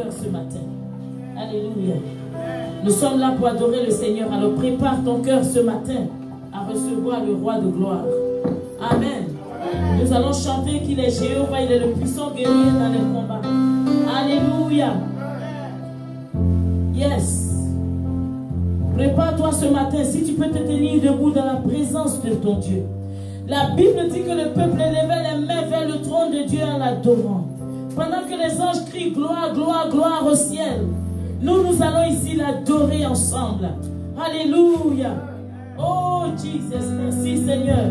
cœur ce matin. Alléluia. Nous sommes là pour adorer le Seigneur. Alors prépare ton cœur ce matin à recevoir le roi de gloire. Amen. Nous allons chanter qu'il est Jéhovah, il est le puissant guerrier dans les combats. Alléluia. Yes. Prépare-toi ce matin, si tu peux te tenir debout dans la présence de ton Dieu. La Bible dit que le peuple élevait les mains vers le trône de Dieu en l'adorant. Pendant que les anges crient gloire, gloire, gloire au ciel, nous allons ici l'adorer ensemble. Alléluia. Oh Jesus, merci Seigneur.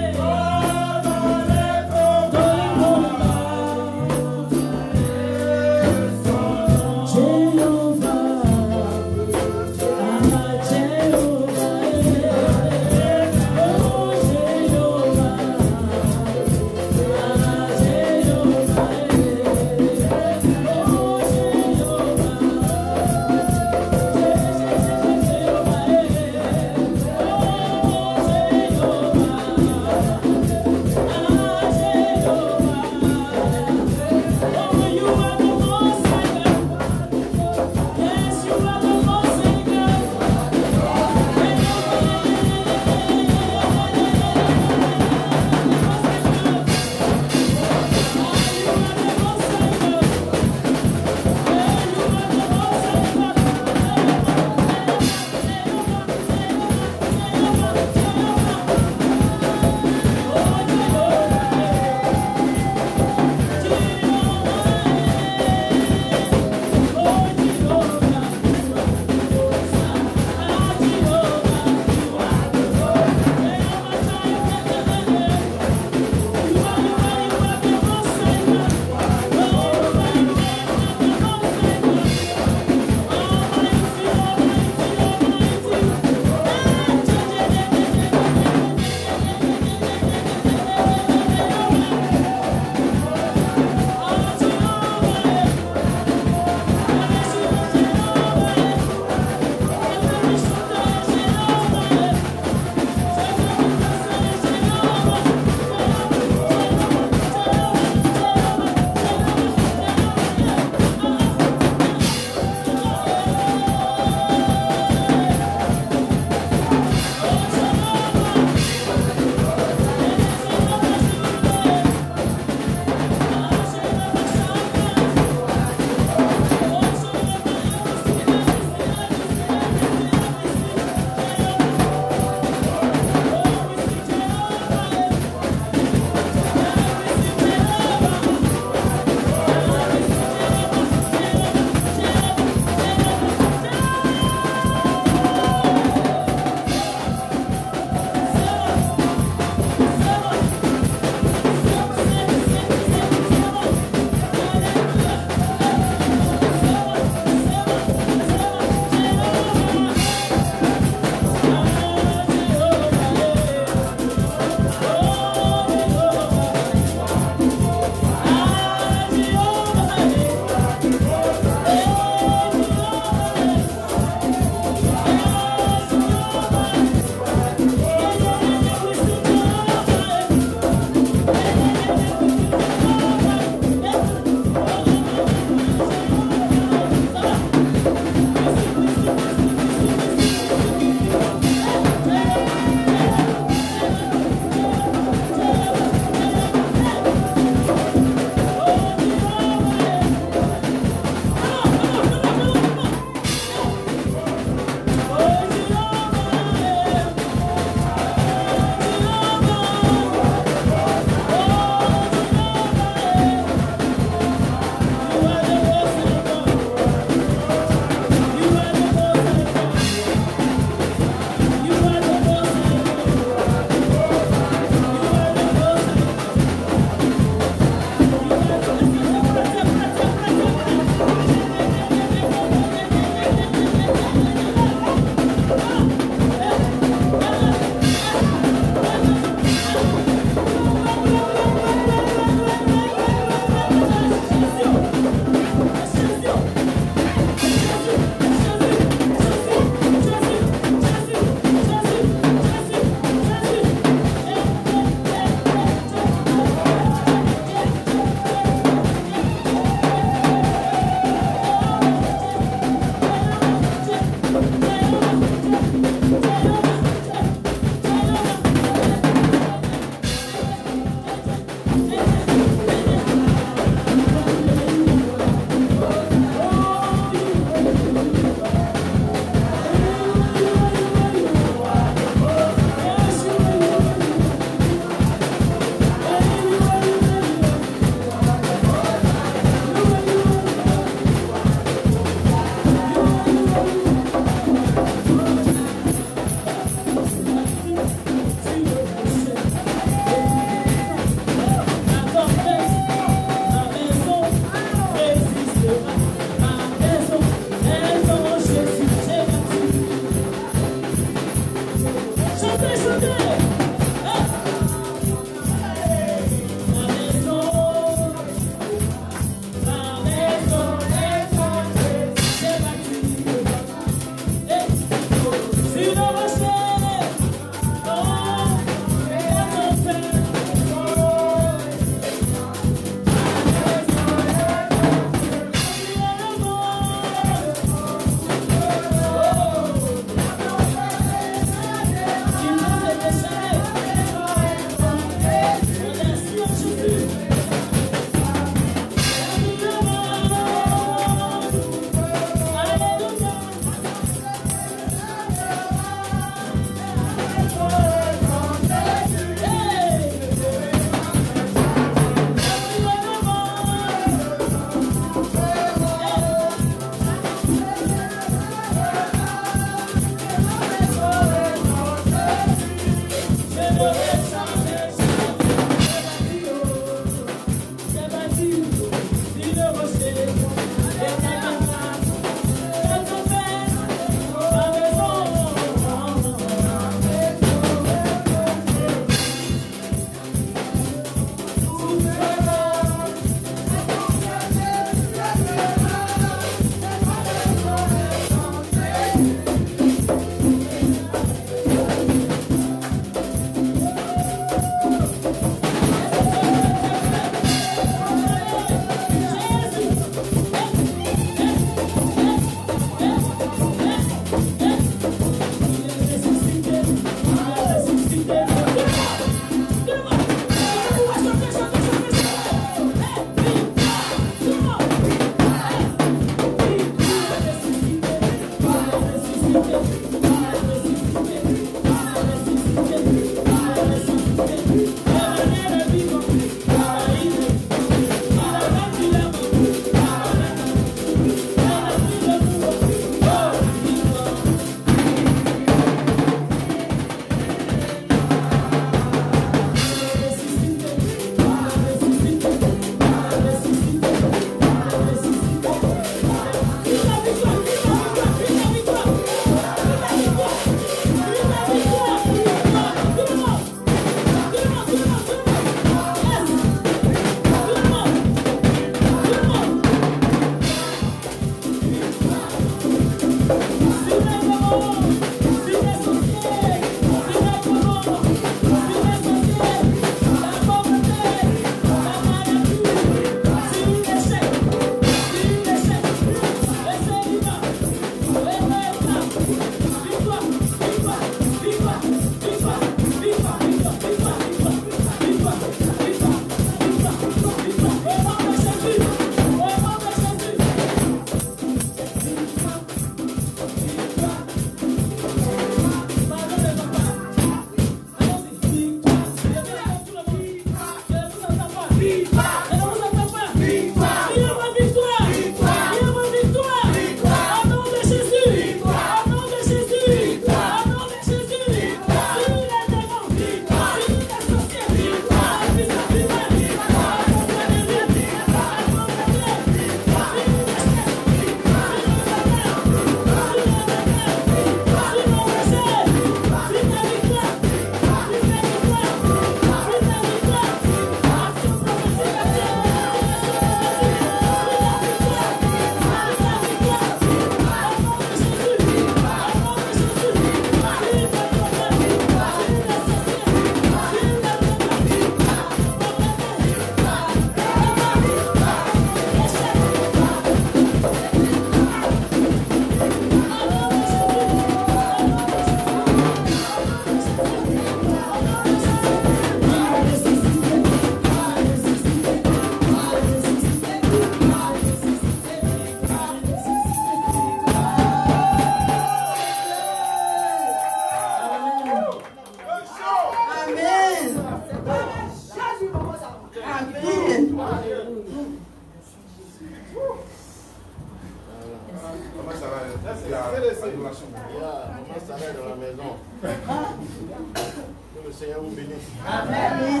Seigneur vous bénisse. Amen.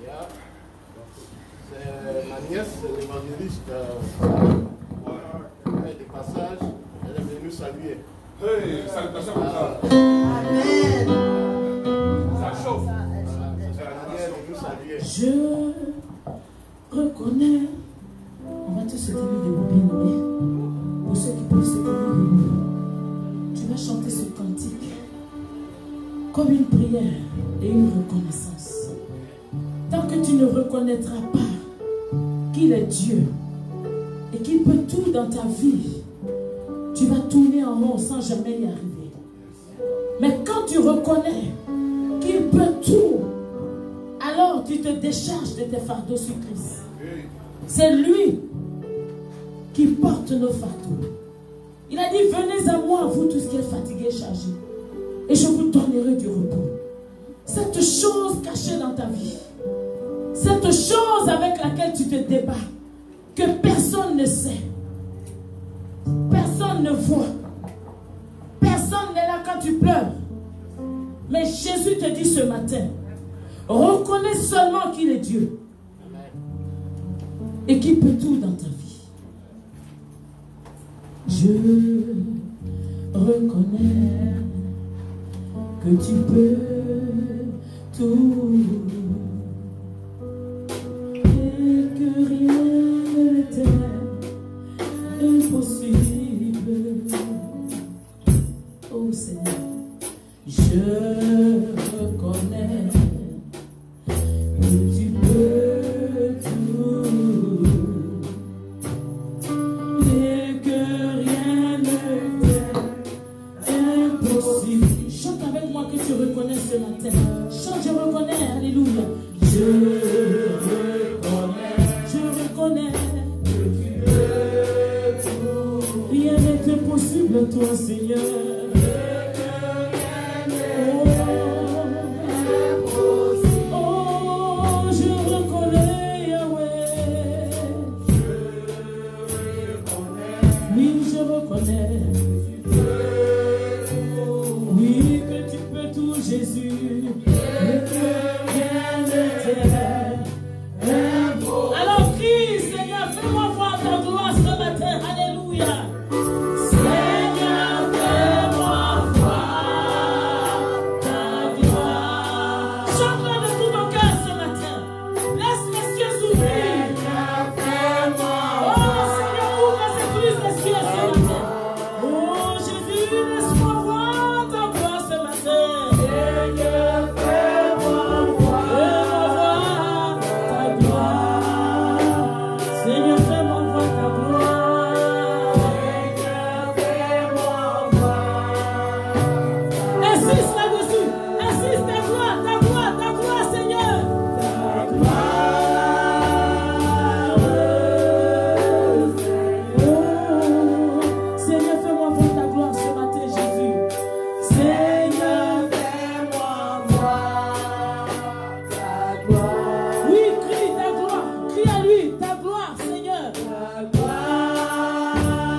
C'est ma nièce, l'évangéliste, elle est de passage, elle est venue saluer. Hey, salutations comme ça. Amen. Ça chauffe. C'est ma nièce, elle est venue saluer. Je reconnais. On va tous se tenir debout, bien aimé. Pour ceux qui peuvent se tenir debout, tu vas chanter ce cantique comme une prière et une reconnaissance. Tant que tu ne reconnaîtras pas qu'il est Dieu et qu'il peut tout dans ta vie, tu vas tourner en rond sans jamais y arriver. Mais quand tu reconnais qu'il peut tout, alors tu te décharges de tes fardeaux sur Christ. C'est lui qui porte nos fardeaux. Il a dit, venez à moi, vous tous qui êtes fatigués et chargés, et je vous donnerai du repos. Cette chose cachée dans ta vie, cette chose avec laquelle tu te débats, que personne ne sait, personne ne voit, personne n'est là quand tu pleures. Mais Jésus te dit ce matin, reconnais seulement qu'il est Dieu et qu'il peut tout dans ta vie. Je reconnais que tu peux tout et que rien ne t'est impossible. Oh Seigneur, je reconnais que tu peux tout et que rien ne t'est impossible. Chante avec moi que tu reconnais ce matin. Chante, je reconnais, alléluia. Je reconnais que tu peux tout. Rien n'est impossible, toi Seigneur. Oui, que tu peux tout, Jésus, et que rien ne t'est impossible. Alors crie, Seigneur, fais-moi voir ta gloire ce matin. Alléluia. Seigneur, fais-moi voir ta gloire. Chante-le de tout ton cœur ce matin. Laisse les cieux s'ouvrir. Oh Seigneur, ouvre les cieux ce matin. Oh Jésus, laisse-moi voir ta gloire ce matin. Seigneur, fais-moi voir ta gloire. Seigneur, fais-moi voir ta gloire. Seigneur, fais-moi voir. Insiste là-dessus. Insiste ta gloire, Seigneur. Ta gloire. Seigneur, fais-moi voir ta gloire ce matin, Jésus. Seigneur, fais-moi voir ta gloire. Oui, crie ta gloire. Crie à lui, ta gloire, Seigneur. Ta gloire.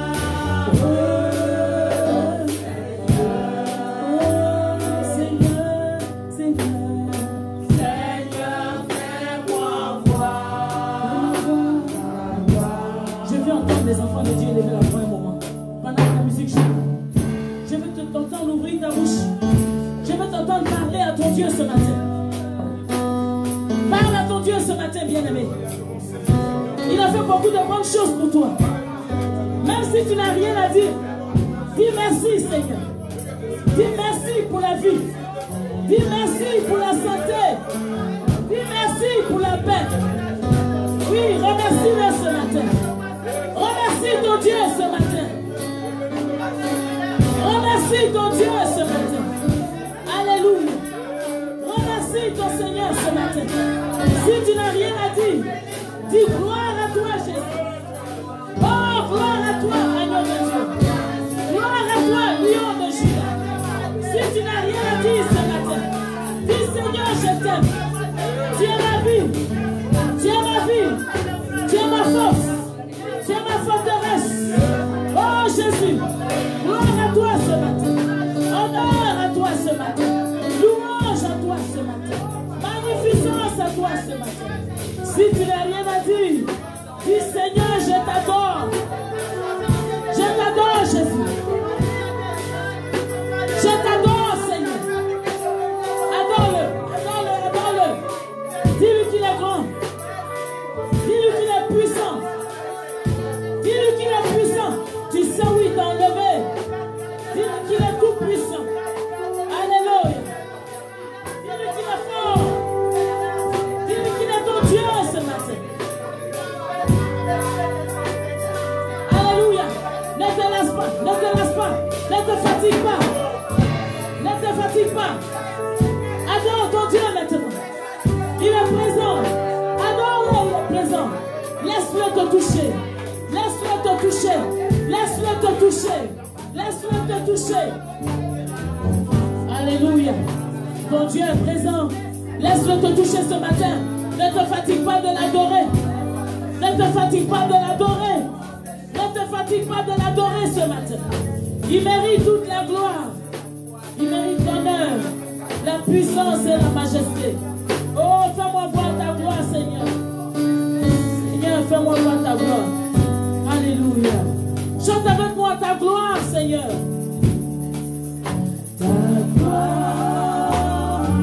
Seigneur, Seigneur. Seigneur, fais-moi voir ta gloire. Je veux entendre les enfants de Dieu lever la voix un moment. Pendant que la musique joue, je veux t'entendre ouvrir ta bouche. Je veux t'entendre parler à ton Dieu ce matin. Parle à ton Dieu ce matin, bien-aimé. Il a fait beaucoup de bonnes choses pour toi. Même si tu n'as rien à dire, dis merci, Seigneur. Dis merci pour la vie. Dis merci pour la santé. Dis merci pour la paix. Oui, remercie-le ce matin. Remercie ton Dieu ce matin. Remercie ton Dieu ce matin. Alléluia. Remercie ton Seigneur ce matin. Si tu n'as rien à dire, dis gloire à toi, Jésus. Oh, gloire à toi, agneau de Dieu. Gloire à toi, lion de Juda. Si tu n'as rien à dire ce matin, dis Seigneur, je t'aime. Tu es ma vie. Tu es ma vie. Tu es ma force. Tu es ma forteresse. Oh Jésus, gloire à toi ce matin. Honneur à toi ce matin. Louange à toi ce matin. de toi ce matin. Si tu n'as rien à dire, dis Seigneur, je t'adore. Je t'adore, Jésus. Je t'adore, Seigneur. Adore-le, adore-le, adore-le. Dis-lui qu'il est grand. Dis-lui qu'il est puissant. Dis-lui qu'il est puissant. Tu sais où il t'a enlevé. Dis-lui qu'il est tout puissant. Alléluia. Dis-lui qu'il est fort. Dis-lui qu'il est ton Dieu ce matin. Alléluia. Ne te laisse pas. Ne te laisse pas. Ne te fatigue pas. Ne te fatigue pas. Adore ton Dieu maintenant. Il est présent. Adore-le, il est présent. Laisse-le te toucher. Laisse-le te toucher. Laisse-le te toucher. Laisse-le te toucher. Alléluia. Ton Dieu est présent. Laisse-le te toucher ce matin. Ne te fatigue pas de l'adorer. Ne te fatigue pas de l'adorer. Ne te fatigue pas de l'adorer ce matin. Il mérite toute la gloire. Il mérite l'honneur, la puissance et la majesté. Oh, fais-moi voir ta gloire, Seigneur. Seigneur, fais-moi voir ta gloire. Alléluia. Chante avec moi ta gloire, Seigneur. Ta gloire.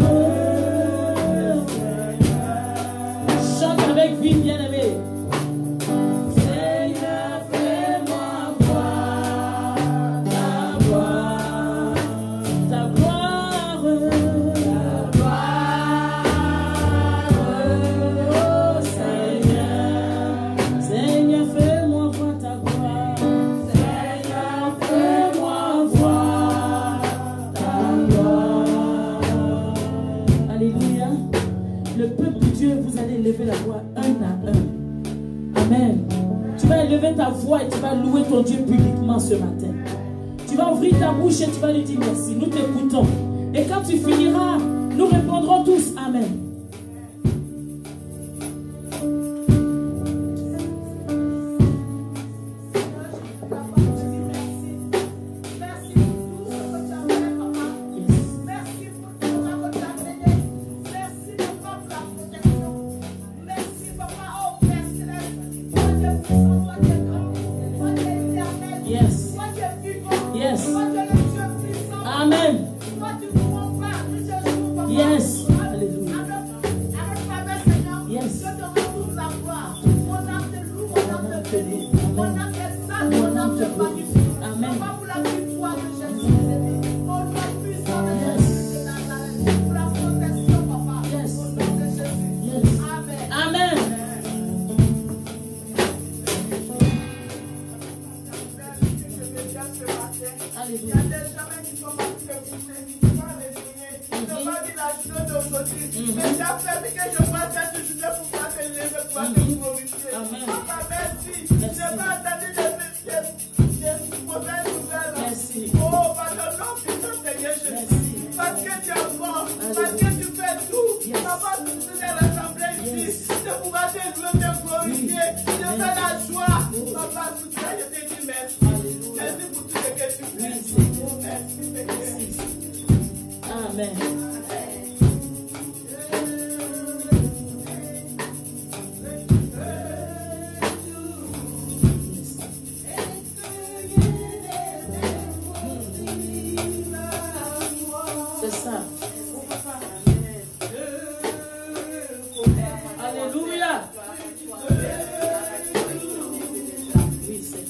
Chante avec vie, bien-aimé. Seigneur, fais-moi voir ta gloire. Ta gloire. Oh, Seigneur. Seigneur, fais-moi voir ta gloire. Seigneur, fais-moi voir ta gloire. Alléluia. Le peuple de Dieu, vous allez lever la voix un à un. Amen. Tu vas élever ta voix et tu vas louer ton Dieu publiquement ce matin. Tu vas ouvrir ta bouche et tu vas lui dire merci. Nous t'écoutons. Et quand tu finiras, nous répondrons tous Amen. Yes. Yes. Amen. Yes. Alléluia. Yes. Amen. Amen. Il y a des gens qui sont partis écouter, qui sont réveillés. Je ne pas dit la journée d'aujourd'hui, mais j'ai permis que je fasse cette journée pour pouvoir te lever, pour pouvoir te glorifier. Papa, merci. Je n'ai pas entendu des mauvaises nouvelles. Merci. Oh, pardon, non, putain, Seigneur Jésus. Parce que tu es bon, parce que tu fais tout. Papa, tu faisais l'assemblée ici, de pouvoir te louer, te glorifier, de faire la joie. Papa, tout ça, je te dis merci. Merci pour tout ce que tu fais. Merci, Seigneur. Amen. C'est ça. Alléluia. Oui, c'est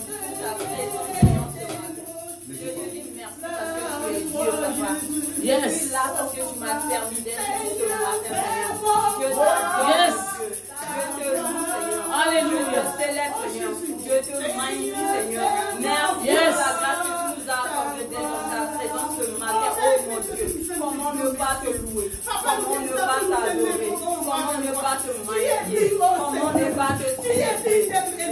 yes. Je suis là parce que tu m'as permis d'être ce matin, Seigneur. Yes. Je te loue, Seigneur. Alléluia. Je te célèbre, Seigneur. Je te magnifie, Seigneur. Merci Yes. pour la grâce que tu nous as accordée d'être dans ta présence ce matin. Oh mon Dieu, comment ne pas te louer? Comment ne pas t'adorer? Comment ne pas te magnifier? Comment ne pas te célébrer?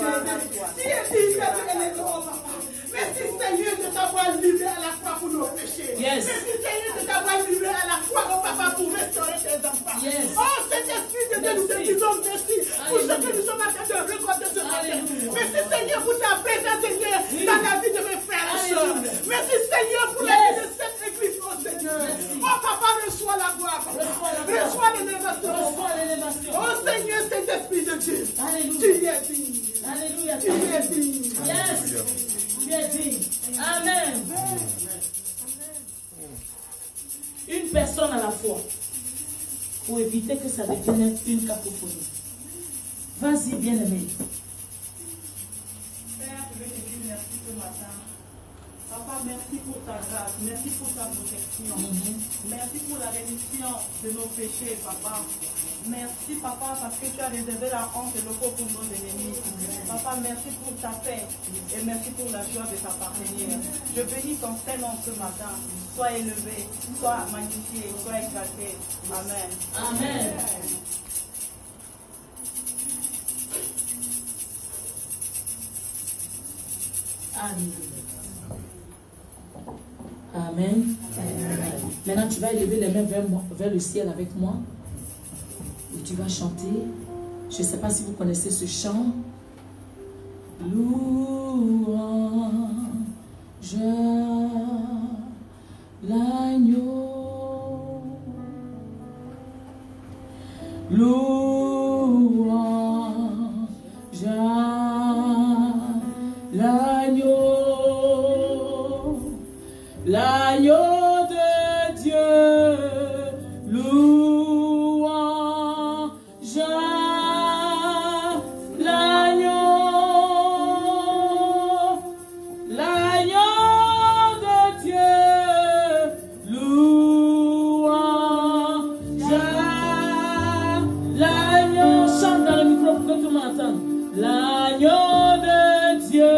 Merci Seigneur de t'avoir livré à la croix pour nos péchés. Yes. Merci Seigneur de t'avoir livré à la croix, mon papa, pour restaurer tes enfants. Yes. Oh, Saint-Esprit de Dieu, nous te disons merci pour ce que nous sommes en train de reconnaître ce matin. Merci Seigneur pour ta présence, Seigneur, dans la vie de mes frères et sœurs. Merci Seigneur pour la vie de cette église, oh Seigneur. Oh papa, reçois la gloire. Reçois les dévotions. pour éviter que ça devienne une cacophonie. Vas-y, bien-aimé. Père, je vais te dire merci ce matin. Papa, merci pour ta grâce, merci pour ta protection. Merci pour la rémission de nos péchés, papa. Merci, papa, parce que tu as réservé la honte et le corps pour nos ennemis. Papa, merci pour ta paix et merci pour la joie de t'appartenir. Je bénis ton Saint-Nom ce matin. Sois élevé, sois magnifié, sois exalté. Amen. Amen. Amen. Maintenant, tu vas élever les mains vers le ciel avec moi. Et tu vas chanter. Je ne sais pas si vous connaissez ce chant. Louange l'agneau. Louange l'agneau. L'agneau de Dieu, louange l'agneau, l'agneau de Dieu, louange l'agneau. Chante dans le micro pour que tout le monde entende. L'agneau de Dieu.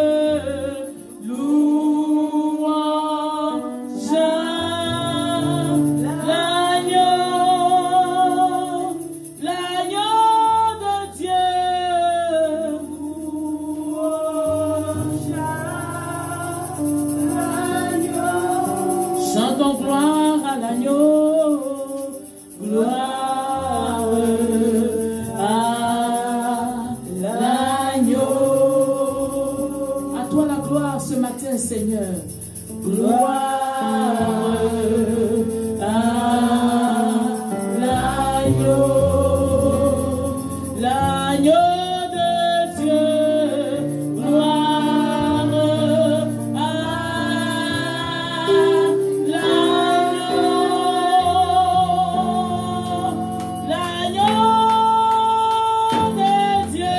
Seigneur, gloire à l'agneau, l'agneau de Dieu, gloire à l'agneau, l'agneau de Dieu.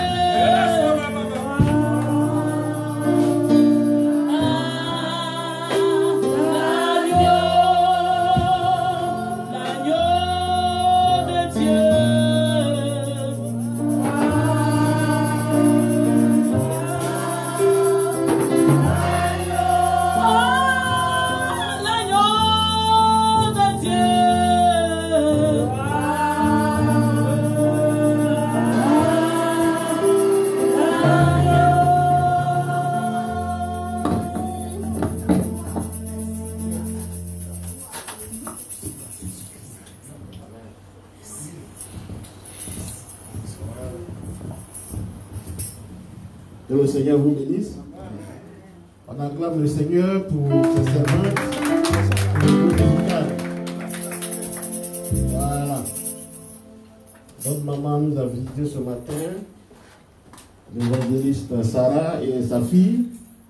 Que le Seigneur vous bénisse. On acclame le Seigneur pour ses servantes, pour le groupe musical. Voilà. Notre maman nous a visité ce matin, l'évangéliste Sarah et sa fille.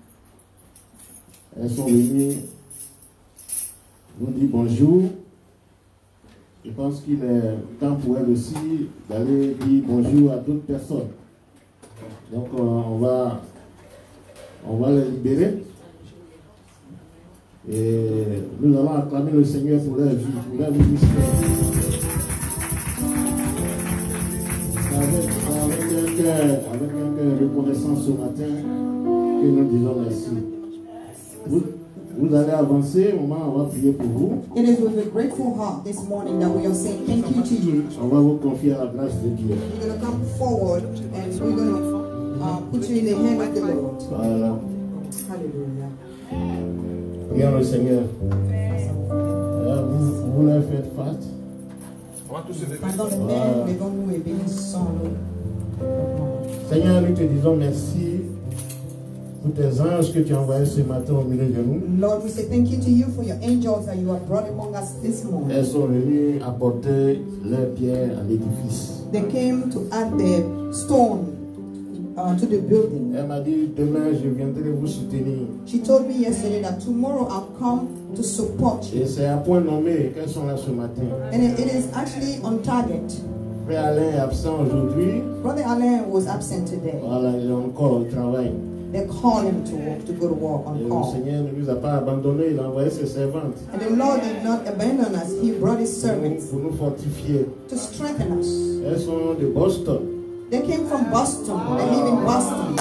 Elles sont venues nous dire bonjour. Je pense qu'il est temps pour elles aussi d'aller dire bonjour à d'autres personnes. Donc on va les libérer et nous allons acclamer le Seigneur pour leur vie, pour leur ministère. Avec un cœur reconnaissant ce matin que nous disons merci. Vous allez avancer, on va prier pour vous. It is with a grateful heart this morning that we are saying thank you to you. On va vous confier à la grâce de Dieu. We're going to come forward and we're going to put you in the hand of the Lord. Voilà. Hallelujah. Prions le Seigneur. Vous leur faites face. On va tous se lever. Pendant le Père, levons-nous et bénissons-le. Seigneur, nous te disons merci pour tes anges que tu as envoyés ce matin au milieu de nous. Lord, we say thank you to you for your angels that you have brought among us this morning. Elles sont venues apporter leur pierre à l'édifice. They came to add the stone to the building. Elle m'a dit, demain, je viendrai vous soutenir. She told me yesterday that tomorrow I'll come to support you. Et c'est à point nommé qu'elles sont là ce matin. And it is actually on target. Frère Alain est absent aujourd'hui. Brother Alain was absent today. Voilà, il est encore au travail. They called him to go to work on Et le call. Seigneur ne nous a pas abandonnés, il a envoyé ses servantes And the Lord did not abandon us. He brought his servants pour nous fortifier. to strengthen us. Elles sont de Boston. They came from Boston. They live in Boston.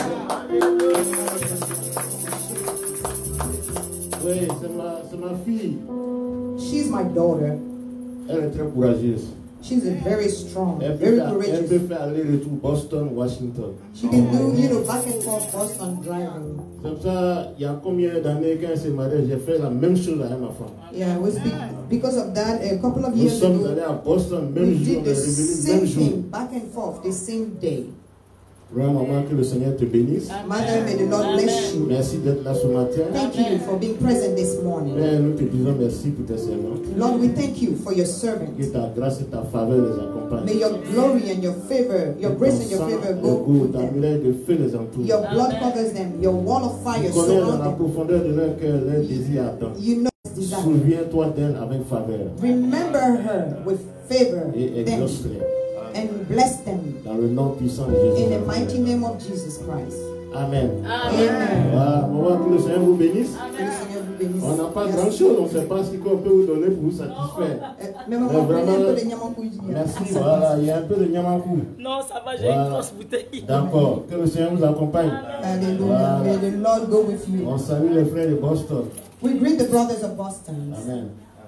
Oui, c'est ma fille. She's my daughter. Elle est très courageuse. She's a very strong, Elle very peut courageous. faire aller-retour Boston, Washington. She can do, back and forth Boston driving. C'est pour ça, il y a combien d'années quand elle s'est mariée, j'ai fait la même chose avec ma femme. Yeah, because of that, a couple of Nous years sommes ago, allés à Boston, même we jour, did on est the revenu same même jour. thing, back and forth, the same day. Vraiment, maman, que le Seigneur te bénisse. Mother, may the Lord bless you. Merci d'être là ce matin. Thank you for being present this morning. Père, nous te disons merci pour tes servants. Lord, we thank you for your Que servants. ta grâce et ta faveur les accompagnent. May your glory and your favor, your grace and your favor go with ta them. muraille de feu les entoure. Your blood covers them. Your wall of fire Tu connais dans la surrounds them. profondeur de leur cœur leur désir ardent. You know his desire. Souviens-toi d'elle avec faveur Remember her with favor et them, exauce-les and bless them dans le nom puissant de Jésus. in the mighty name of Jesus Christ. Amen. Amen. Voilà, on va que le Seigneur vous bénisse. Que le Seigneur vous bénisse. On n'a pas grand-chose, on ne sait pas ce qu'on peut vous donner pour vous satisfaire. Mais maman, prenez un peu de nyamankouji. Merci, voilà, il y a un peu de nyamakou. Non, ça va, j'ai Voilà. une grosse bouteille. D'accord, que le Seigneur vous accompagne. Hallelujah. Voilà. May the Lord go with you. On salue les frères de Boston. We greet the brothers of Boston. Amen.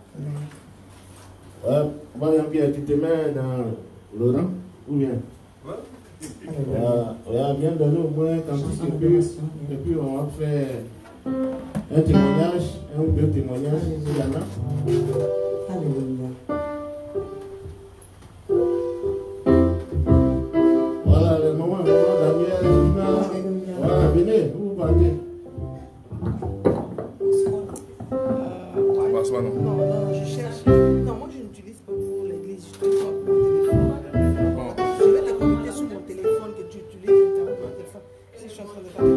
Ouais, Pierre, tu te mets dans le rang ou bien? Voilà, viens donner au moins quand et puis on va faire un témoignage, un ou deux témoignages, s'il y en a. Hallelujah. Voilà, le moment Daniel, Lina. Voilà, venez, où vous partez? Non, je cherche. Non, moi je n'utilise pas pour l'église, je te sors mon téléphone. Je vais te connecter sur mon téléphone que tu utilises Internet mon téléphone. Si je suis en train de faire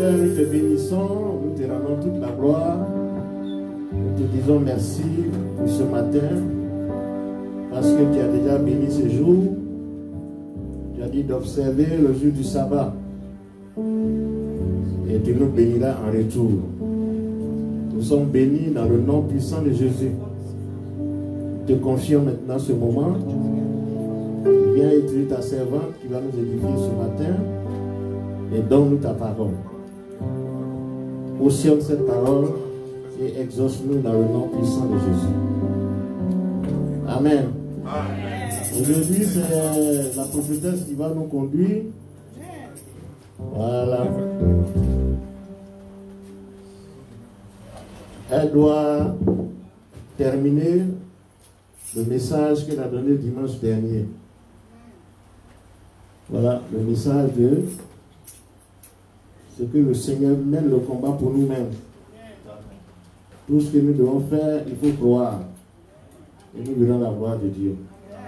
Seigneur, nous te bénissons, nous te rendons toute la gloire. Nous te disons merci pour ce matin, parce que tu as déjà béni ce jour. Tu as dit d'observer le jour du sabbat. Et tu nous béniras en retour. Nous sommes bénis dans le nom puissant de Jésus. Je te confie maintenant ce moment. Viens utiliser ta servante qui va nous édifier ce matin et donne-nous ta parole. Cautionne cette parole et exauce-nous dans le nom puissant de Jésus. Amen. Aujourd'hui, c'est la prophétesse qui va nous conduire. Voilà. Elle doit terminer le message qu'elle a donné dimanche dernier. Voilà, le message de ce que le Seigneur mène le combat pour nous-mêmes. Tout ce que nous devons faire, il faut croire. Et nous verrons la gloire de Dieu.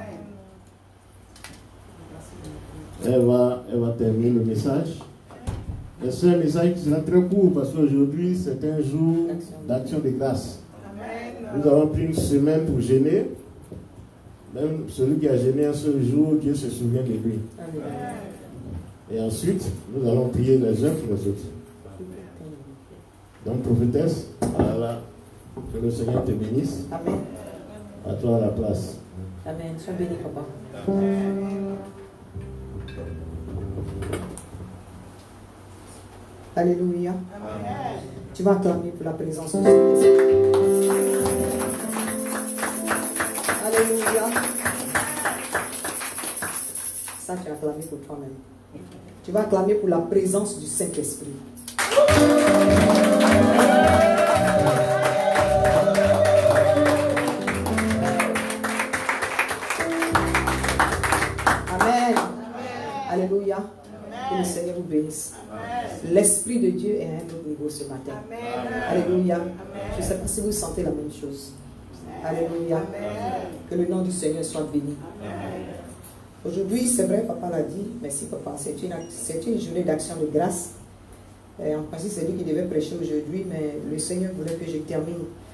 Elle va terminer le message. Et c'est un message qui sera très court parce qu'aujourd'hui, c'est un jour d'action de grâce. Nous avons pris une semaine pour jeûner. Même celui qui a jeûné un seul jour, Dieu se souvient de lui. Et ensuite, nous allons prier les uns pour les autres. Donc, prophétesse, voilà, que le Seigneur te bénisse. Amen. À toi la place. Amen. Sois béni, papa. Alléluia. Amen. Tu vas acclamer pour la présence de Dieu. Alléluia. Ça, tu as acclamé pour toi-même. Tu vas acclamer pour la présence du Saint-Esprit. Amen. Alléluia. Que le Seigneur vous bénisse. L'Esprit de Dieu est à un autre niveau ce matin. Alléluia. Je ne sais pas si vous sentez la même chose. Alléluia. Que le nom du Seigneur soit béni. Aujourd'hui, c'est vrai, papa l'a dit. Merci, papa. C'est une journée d'action de grâce. En principe, c'est lui qui devait prêcher aujourd'hui, mais le Seigneur voulait que je termine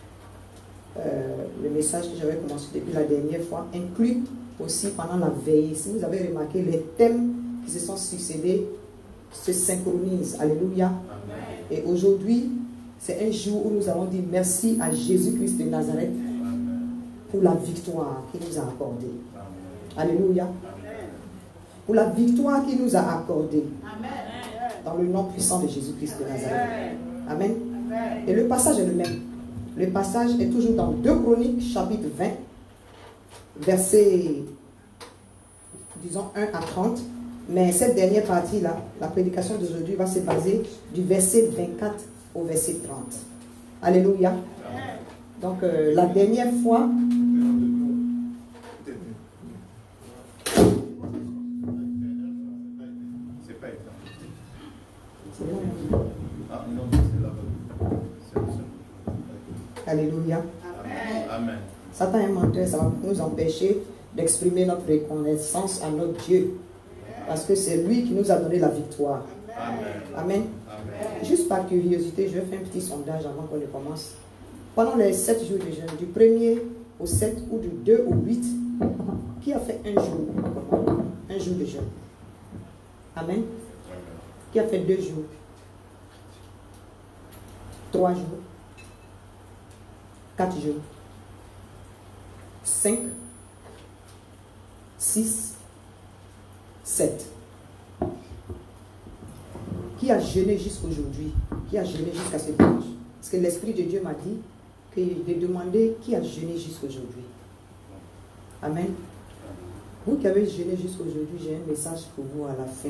le message que j'avais commencé depuis la dernière fois, inclus aussi pendant la veille. Si vous avez remarqué, les thèmes qui se sont succédés se synchronisent. Alléluia. Et aujourd'hui, c'est un jour où nous allons dire merci à Jésus-Christ de Nazareth pour la victoire qu'il nous a accordée. Alléluia. Pour la victoire qu'il nous a accordée. Dans le nom puissant de Jésus-Christ de Nazareth. Amen. Et le passage est le même. Le passage est toujours dans 2 Chroniques, chapitre 20, versets, disons, 1 à 30. Mais cette dernière partie-là, la prédication d'aujourd'hui va se baser du verset 24 au verset 30. Alléluia. Donc, la dernière fois, alléluia. Amen. Satan est menteur, ça va nous empêcher d'exprimer notre reconnaissance à notre Dieu. Parce que c'est lui qui nous a donné la victoire. Amen. Juste par curiosité, je vais faire un petit sondage avant qu'on ne commence. Pendant les 7 jours de jeûne, du 1er au 7 ou du 2 au 8, qui a fait un jour de jeûne? Amen. Qui a fait 2 jours? 3 jours? 4 jours? 5? 6? 7. Qui a jeûné jusqu'aujourd'hui? Qui a jeûné jusqu'à ce dimanche? Parce que l'Esprit de Dieu m'a dit que de demander qui a jeûné jusqu'aujourd'hui. Amen. Vous qui avez jeûné jusqu'aujourd'hui, j'ai un message pour vous à la fin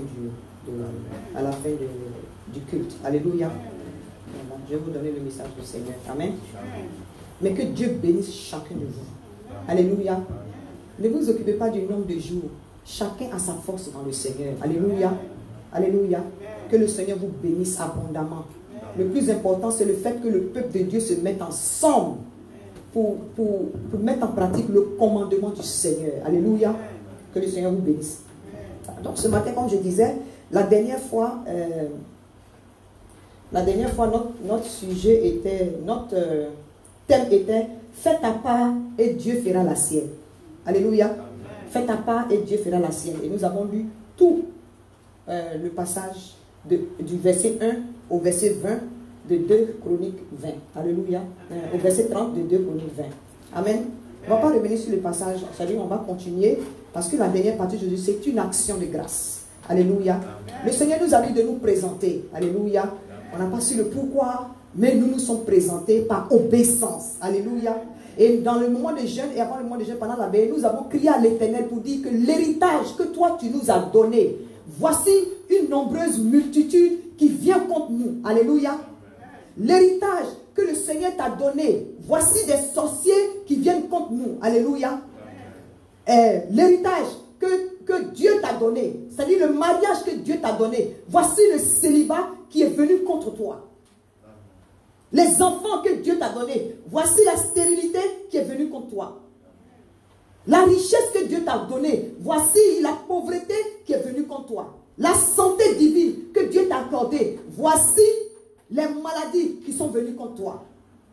du culte. Alléluia. Voilà, je vais vous donner le message du Seigneur. Amen. Mais que Dieu bénisse chacun de vous. Alléluia. Ne vous occupez pas du nombre de jours. Chacun a sa force dans le Seigneur. Alléluia. Alléluia. Que le Seigneur vous bénisse abondamment. Le plus important, c'est le fait que le peuple de Dieu se mette ensemble pour mettre en pratique le commandement du Seigneur. Alléluia. Que le Seigneur vous bénisse. Donc ce matin, comme je disais, la dernière fois, La dernière fois, notre sujet était, notre thème était « Fais ta part et Dieu fera la sienne ». Alléluia. Fais ta part et Dieu fera la sienne. Et nous avons lu tout le passage du verset 1 au verset 20 de 2 Chroniques 20. Alléluia. Au verset 30 de 2 Chroniques 20. Amen. On ne va pas revenir sur le passage, c'est-à-dire on va continuer parce que la dernière partie de Jésus, c'est une action de grâce. Alléluia. Le Seigneur nous a dit de nous présenter. Alléluia. On n'a pas su le pourquoi, mais nous nous sommes présentés par obéissance. Alléluia. Et dans le moment de jeûne et avant le moment de jeûne, pendant la veille, nous avons crié à l'Éternel pour dire que l'héritage que toi tu nous as donné, voici une nombreuse multitude qui vient contre nous. Alléluia. L'héritage que le Seigneur t'a donné, voici des sorciers qui viennent contre nous. Alléluia. L'héritage que Dieu t'a donné, c'est-à-dire le mariage que Dieu t'a donné, voici le célibat qui est venu contre toi. Les enfants que Dieu t'a donnés, voici la stérilité qui est venue contre toi. La richesse que Dieu t'a donnée, voici la pauvreté qui est venue contre toi. La santé divine que Dieu t'a accordée, voici les maladies qui sont venues contre toi.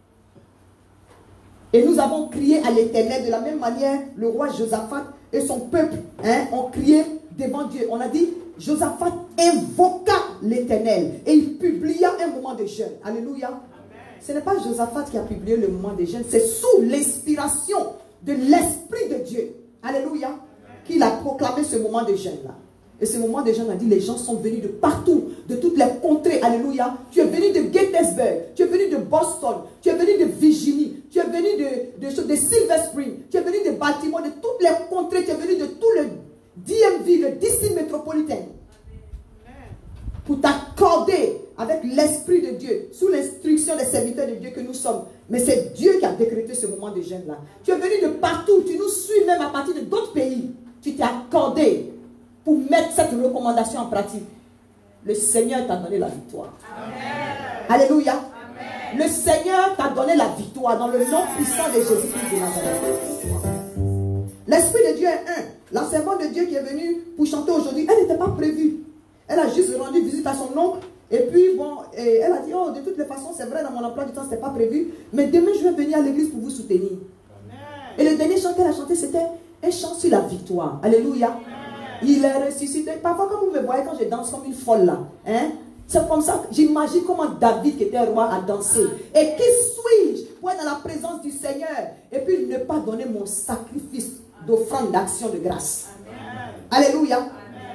Et nous avons crié à l'Éternel de la même manière, le roi Josaphat et son peuple ont crié devant Dieu. On a dit, Josaphat invoqua l'Éternel et il publia un moment de jeûne. Alléluia. Amen. Ce n'est pas Josaphat qui a publié le moment de jeûne, c'est sous l'inspiration de l'Esprit de Dieu. Alléluia. Qu'il a proclamé ce moment de jeûne-là. Et ce moment de jeûne, on a dit, les gens sont venus de partout, de toutes les contrées. Alléluia. Tu es venu de Gettysburg, tu es venu de Boston, tu es venu de Virginie, tu es venu de Silver Spring, tu es venu de Baltimore, de toutes les contrées, tu es venu de tout le DMV, le DC métropolitain. Pour t'accorder avec l'Esprit de Dieu, sous l'instruction des serviteurs de Dieu que nous sommes. Mais c'est Dieu qui a décrété ce moment de jeûne-là. Tu es venu de partout, tu nous suis même à partir de d'autres pays. Tu t'es accordé pour mettre cette recommandation en pratique. Le Seigneur t'a donné la victoire. Amen. Alléluia. Amen. Le Seigneur t'a donné la victoire dans le nom puissant de Jésus-Christ de Nazareth. L'Esprit de Dieu est un. La servante de Dieu qui est venue pour chanter aujourd'hui, elle n'était pas prévue. Elle a juste rendu visite à son oncle. Et puis, bon, elle a dit, oh, de toutes les façons, c'est vrai, dans mon emploi du temps, ce n'était pas prévu. Mais demain, je vais venir à l'église pour vous soutenir. Amen. Et le dernier chant qu'elle a chanté, c'était un chant sur la victoire. Alléluia. Amen. Il est ressuscité. Parfois, quand vous me voyez, quand je danse comme une folle là, c'est comme ça que j'imagine comment David, qui était roi, a dansé. Et qui suis-je pour être dans la présence du Seigneur et puis ne pas donner mon sacrifice d'offrande d'action de grâce. Amen. Alléluia. Amen.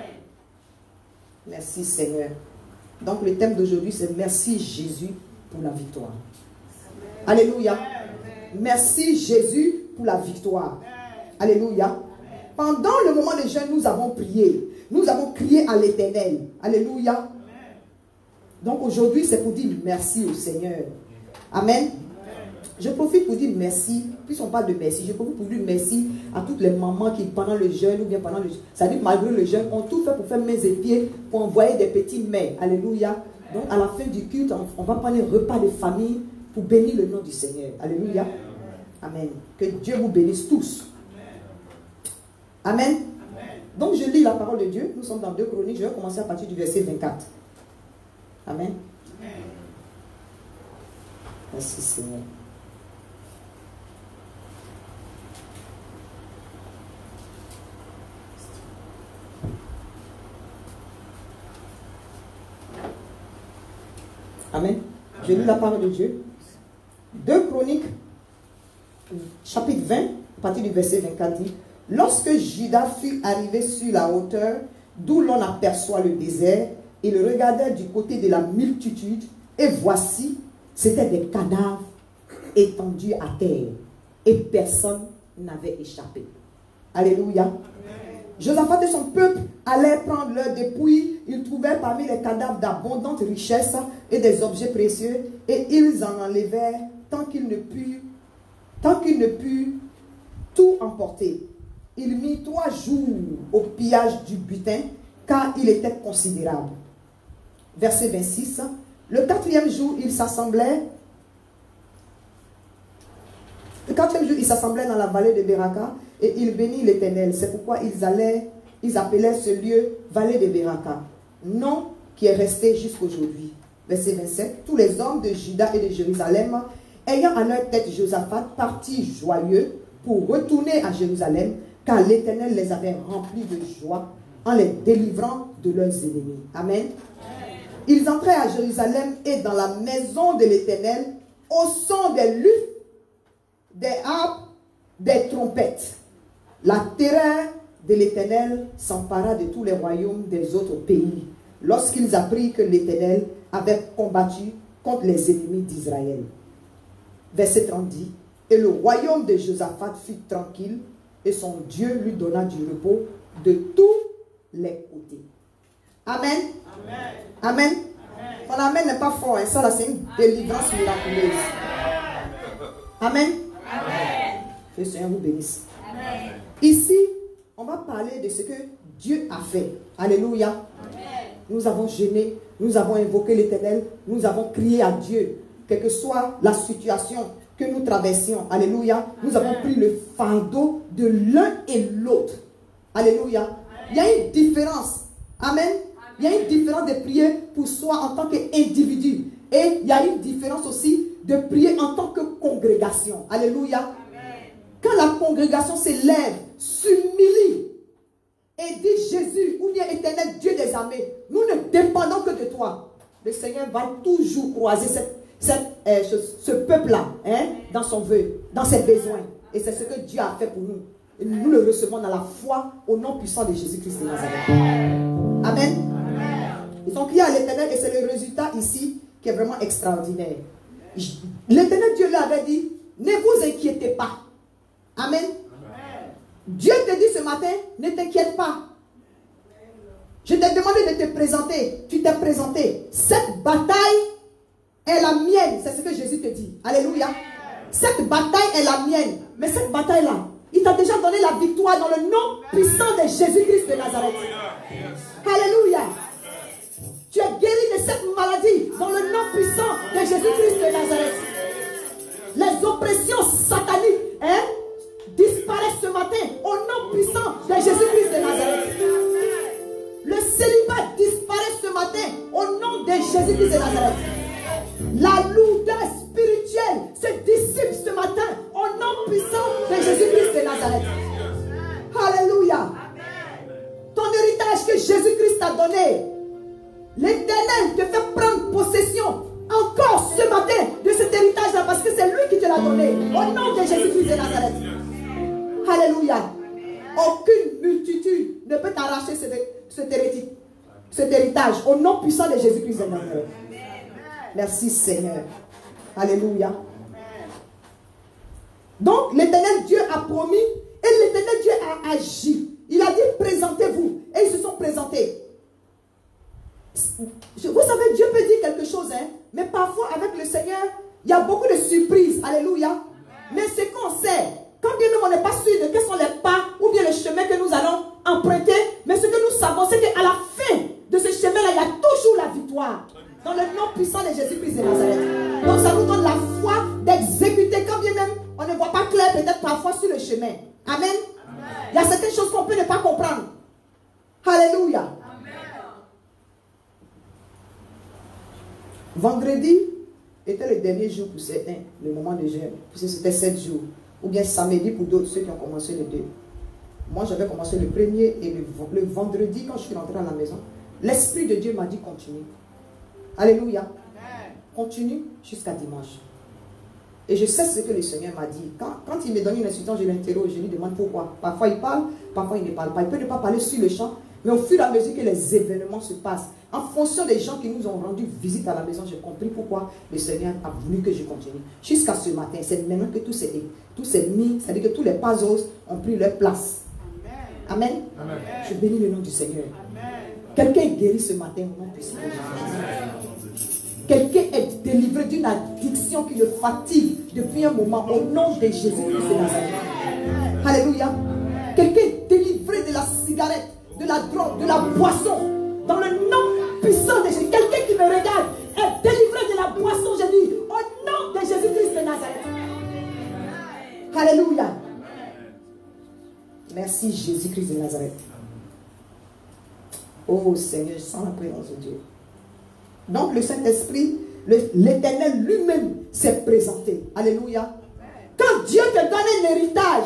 Merci Seigneur. Donc le thème d'aujourd'hui, c'est merci Jésus pour la victoire. Amen. Alléluia. Amen. Merci Jésus pour la victoire. Amen. Alléluia. Pendant le moment de jeûne, nous avons prié. Nous avons crié à l'Éternel. Alléluia. Amen. Donc aujourd'hui, c'est pour dire merci au Seigneur. Amen. Amen. Je profite pour dire merci. Puisqu'on parle de merci, je profite pour dire merci à toutes les mamans qui, pendant le jeûne ou bien pendant le jeûne, c'est-à-dire malgré le jeûne, ont tout fait pour faire mains et pieds, pour envoyer des petits mets. Alléluia. Donc à la fin du culte, on va prendre un repas de famille pour bénir le nom du Seigneur. Alléluia. Amen. Que Dieu vous bénisse tous. Amen. Amen. Donc je lis la parole de Dieu. Nous sommes dans 2 Chroniques. Je vais commencer à partir du verset 24. Amen. Amen. Merci Seigneur. Amen. Je lis la parole de Dieu. 2 Chroniques, chapitre 20, à partir du verset 24 dit: Lorsque Judas fut arrivé sur la hauteur, d'où l'on aperçoit le désert, il regardait du côté de la multitude, et voici, c'étaient des cadavres étendus à terre, et personne n'avait échappé. Alléluia. Josaphat et son peuple allaient prendre leur dépouille. Ils trouvèrent parmi les cadavres d'abondantes richesses et des objets précieux, et ils en enlevèrent tant qu'ils ne purent tout emporter. Il mit 3 jours au pillage du butin, car il était considérable. Verset 26. Le 4e jour, ils s'assemblaient. Le 4e jour, ils s'assemblaient dans la vallée de Beraka et ils bénirent l'Éternel. C'est pourquoi ils appelaient ce lieu vallée de Beraka, nom qui est resté jusqu'aujourd'hui. Verset 27. Tous les hommes de Juda et de Jérusalem, ayant à leur tête Josaphat, partis joyeux pour retourner à Jérusalem, car l'Éternel les avait remplis de joie en les délivrant de leurs ennemis. Amen. Ils entrèrent à Jérusalem et dans la maison de l'Éternel au son des luttes, des harpes, des trompettes. La terreur de l'Éternel s'empara de tous les royaumes des autres pays lorsqu'ils apprirent que l'Éternel avait combattu contre les ennemis d'Israël. Verset 30 dit, et le royaume de Josaphat fut tranquille et son Dieu lui donna du repos de tous les côtés. Amen. Amen. Amen. Ton amen n'est pas fort, hein? Ça là c'est une délivrance miraculeuse. Amen. Amen. Que le Seigneur vous bénisse. Amen. Ici, on va parler de ce que Dieu a fait. Alléluia. Amen. Nous avons jeûné, nous avons invoqué l'Éternel, nous avons crié à Dieu, quelle que soit la situation que nous traversions. Alléluia. Nous avons pris le fardeau de l'un et l'autre. Alléluia. Il y a une différence. Amen. Il y a une différence de prier pour soi en tant qu'individu. Et il y a une différence aussi de prier en tant que congrégation. Alléluia. Amen. Quand la congrégation s'élève, s'humilie et dit Jésus, ou bien Éternel Dieu des armées, nous ne dépendons que de toi. Le Seigneur va toujours croiser ce peuple-là, hein, dans son vœu, dans ses besoins. Et c'est ce que Dieu a fait pour nous. Et nous le recevons dans la foi au nom puissant de Jésus-Christ de Nazareth. Amen. Amen. Ils ont crié à l'Éternel et c'est le résultat ici qui est vraiment extraordinaire. L'Éternel Dieu leur avait dit, ne vous inquiétez pas. Amen. Amen. Dieu te dit ce matin, ne t'inquiète pas. Je t'ai demandé de te présenter. Tu t'es présenté. Cette bataille est la mienne. C'est ce que Jésus te dit. Alléluia. Cette bataille est la mienne. Mais cette bataille-là, il t'a déjà donné la victoire dans le nom puissant de Jésus-Christ de Nazareth. Alléluia. Tu es guéri de cette maladie dans le nom puissant de Jésus-Christ de Nazareth. Les oppressions sataniques, hein, disparaissent ce matin au nom puissant de Jésus-Christ de Nazareth. Le célibat disparaît ce matin au nom de Jésus-Christ de Nazareth. La lourdeur spirituelle se dissipe ce matin au nom puissant de Jésus-Christ de Nazareth. Alléluia. Ton héritage que Jésus-Christ t'a donné, l'Éternel te fait prendre possession encore ce matin de cet héritage-là parce que c'est lui qui te l'a donné au nom de Jésus-Christ de Nazareth. Alléluia. Aucune multitude ne peut t'arracher cet héritage au nom puissant de Jésus-Christ de Nazareth. Merci Seigneur. Alléluia. Donc l'éternel Dieu a promis et l'éternel Dieu a agi. Il a dit présentez-vous. Et ils se sont présentés. Vous savez, Dieu peut dire quelque chose, hein, mais parfois avec le Seigneur, il y a beaucoup de surprises. Alléluia. Mais ce qu'on sait, quand bien même on n'est pas sûr de quels sont les pas ou bien le chemin que nous allons emprunter, mais ce que nous savons, c'est qu'à la fin de ce chemin-là, il y a toujours la victoire. Dans le nom puissant de Jésus-Christ de Nazareth. Donc ça nous donne la foi d'exécuter quand bien même on ne voit pas clair peut-être parfois sur le chemin. Amen. Il y a certaines choses qu'on peut ne pas comprendre. Alléluia. Amen. Vendredi était le dernier jour pour certains, le moment de jeûne. C'était 7 jours. Ou bien samedi pour d'autres, ceux qui ont commencé les deux. Moi j'avais commencé le premier et le vendredi quand je suis rentré à la maison. L'Esprit de Dieu m'a dit continue. Alléluia. Amen. Continue jusqu'à dimanche. Et je sais ce que le Seigneur m'a dit. Quand il me donne une instruction, je l'interroge, je lui demande pourquoi. Parfois il parle, parfois il ne parle pas. Il peut ne pas parler sur le champ, mais au fur et à mesure que les événements se passent, en fonction des gens qui nous ont rendu visite à la maison, j'ai compris pourquoi le Seigneur a voulu que je continue. Jusqu'à ce matin, c'est maintenant que tout s'est mis, c'est-à-dire que tous les puzzles ont pris leur place. Amen. Amen. Amen. Je bénis le nom du Seigneur. Quelqu'un est guéri ce matin au nom de Jésus. Quelqu'un est délivré d'une addiction qui le fatigue depuis un moment au nom de Jésus-Christ de Nazareth. Alléluia. Quelqu'un est délivré de la cigarette, de la drogue, de la boisson dans le nom puissant de Jésus. Quelqu'un qui me regarde est délivré de la boisson, je dis, au nom de Jésus-Christ de Nazareth. Alléluia. Merci Jésus-Christ de Nazareth. Oh Seigneur, je sens la présence de Dieu. Donc le Saint-Esprit, l'Éternel lui-même s'est présenté. Alléluia. Quand Dieu te donne un héritage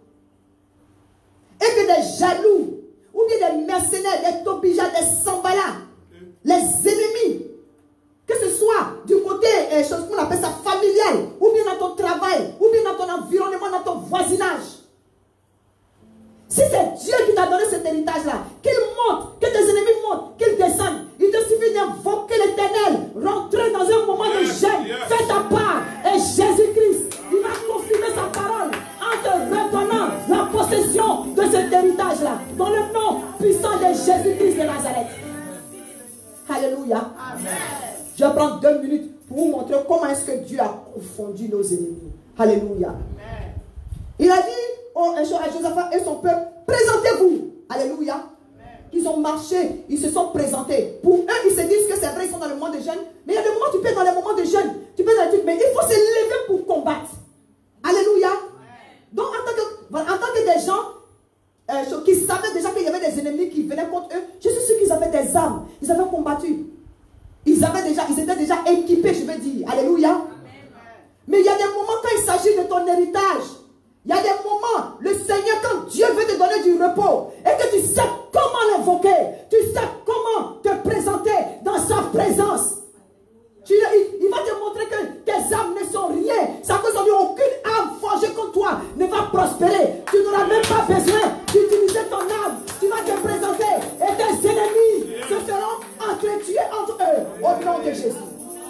et que des jaloux ou bien des mercenaires, des tobijas, des sambalas, les ennemis, que ce soit du côté, chose qu'on appelle ça familial, ou bien dans ton travail, ou bien dans ton environnement, dans ton voisinage. Si c'est Dieu qui t'a donné cet héritage-là, qu'il monte, que tes ennemis montent, qu'ils descendent, il te suffit d'invoquer l'Éternel, rentrer dans un moment de jeûne, fais ta part, et Jésus-Christ, il va confirmer sa parole en te redonnant la possession de cet héritage-là, dans le nom puissant de Jésus-Christ de Nazareth. Alléluia. Amen. Je vais prendre 2 minutes pour vous montrer comment est-ce que Dieu a confondu nos ennemis. Alléluia. Amen. Il a dit à Josaphat et son peuple, présentez-vous. Alléluia. Amen. Ils ont marché, ils se sont présentés. Pour eux, ils se disent que c'est vrai, ils sont dans le moment de jeûne. Mais il y a des moments où tu peux être dans les moments de jeûne. Tu peux être dans les trucs, mais il faut se lever pour combattre. Alléluia. Amen. Donc, en tant que des gens qui savaient déjà qu'il y avait des ennemis qui venaient contre eux, je suis sûr qu'ils avaient des armes. Ils avaient combattu. Ils étaient déjà équipés, je veux dire. Alléluia. Amen. Mais il y a des moments quand il s'agit de ton héritage. Il y a des moments, le Seigneur, quand Dieu veut te donner du repos, et que tu sais comment l'invoquer, tu sais comment te présenter dans sa présence. Il va te montrer que tes armes ne sont rien. Ça cause aucune arme forgée contre toi ne va prospérer. Tu n'auras même pas besoin d'utiliser ton arme. Tu vas te présenter et tes ennemis se feront entretuer entre eux au nom de Jésus.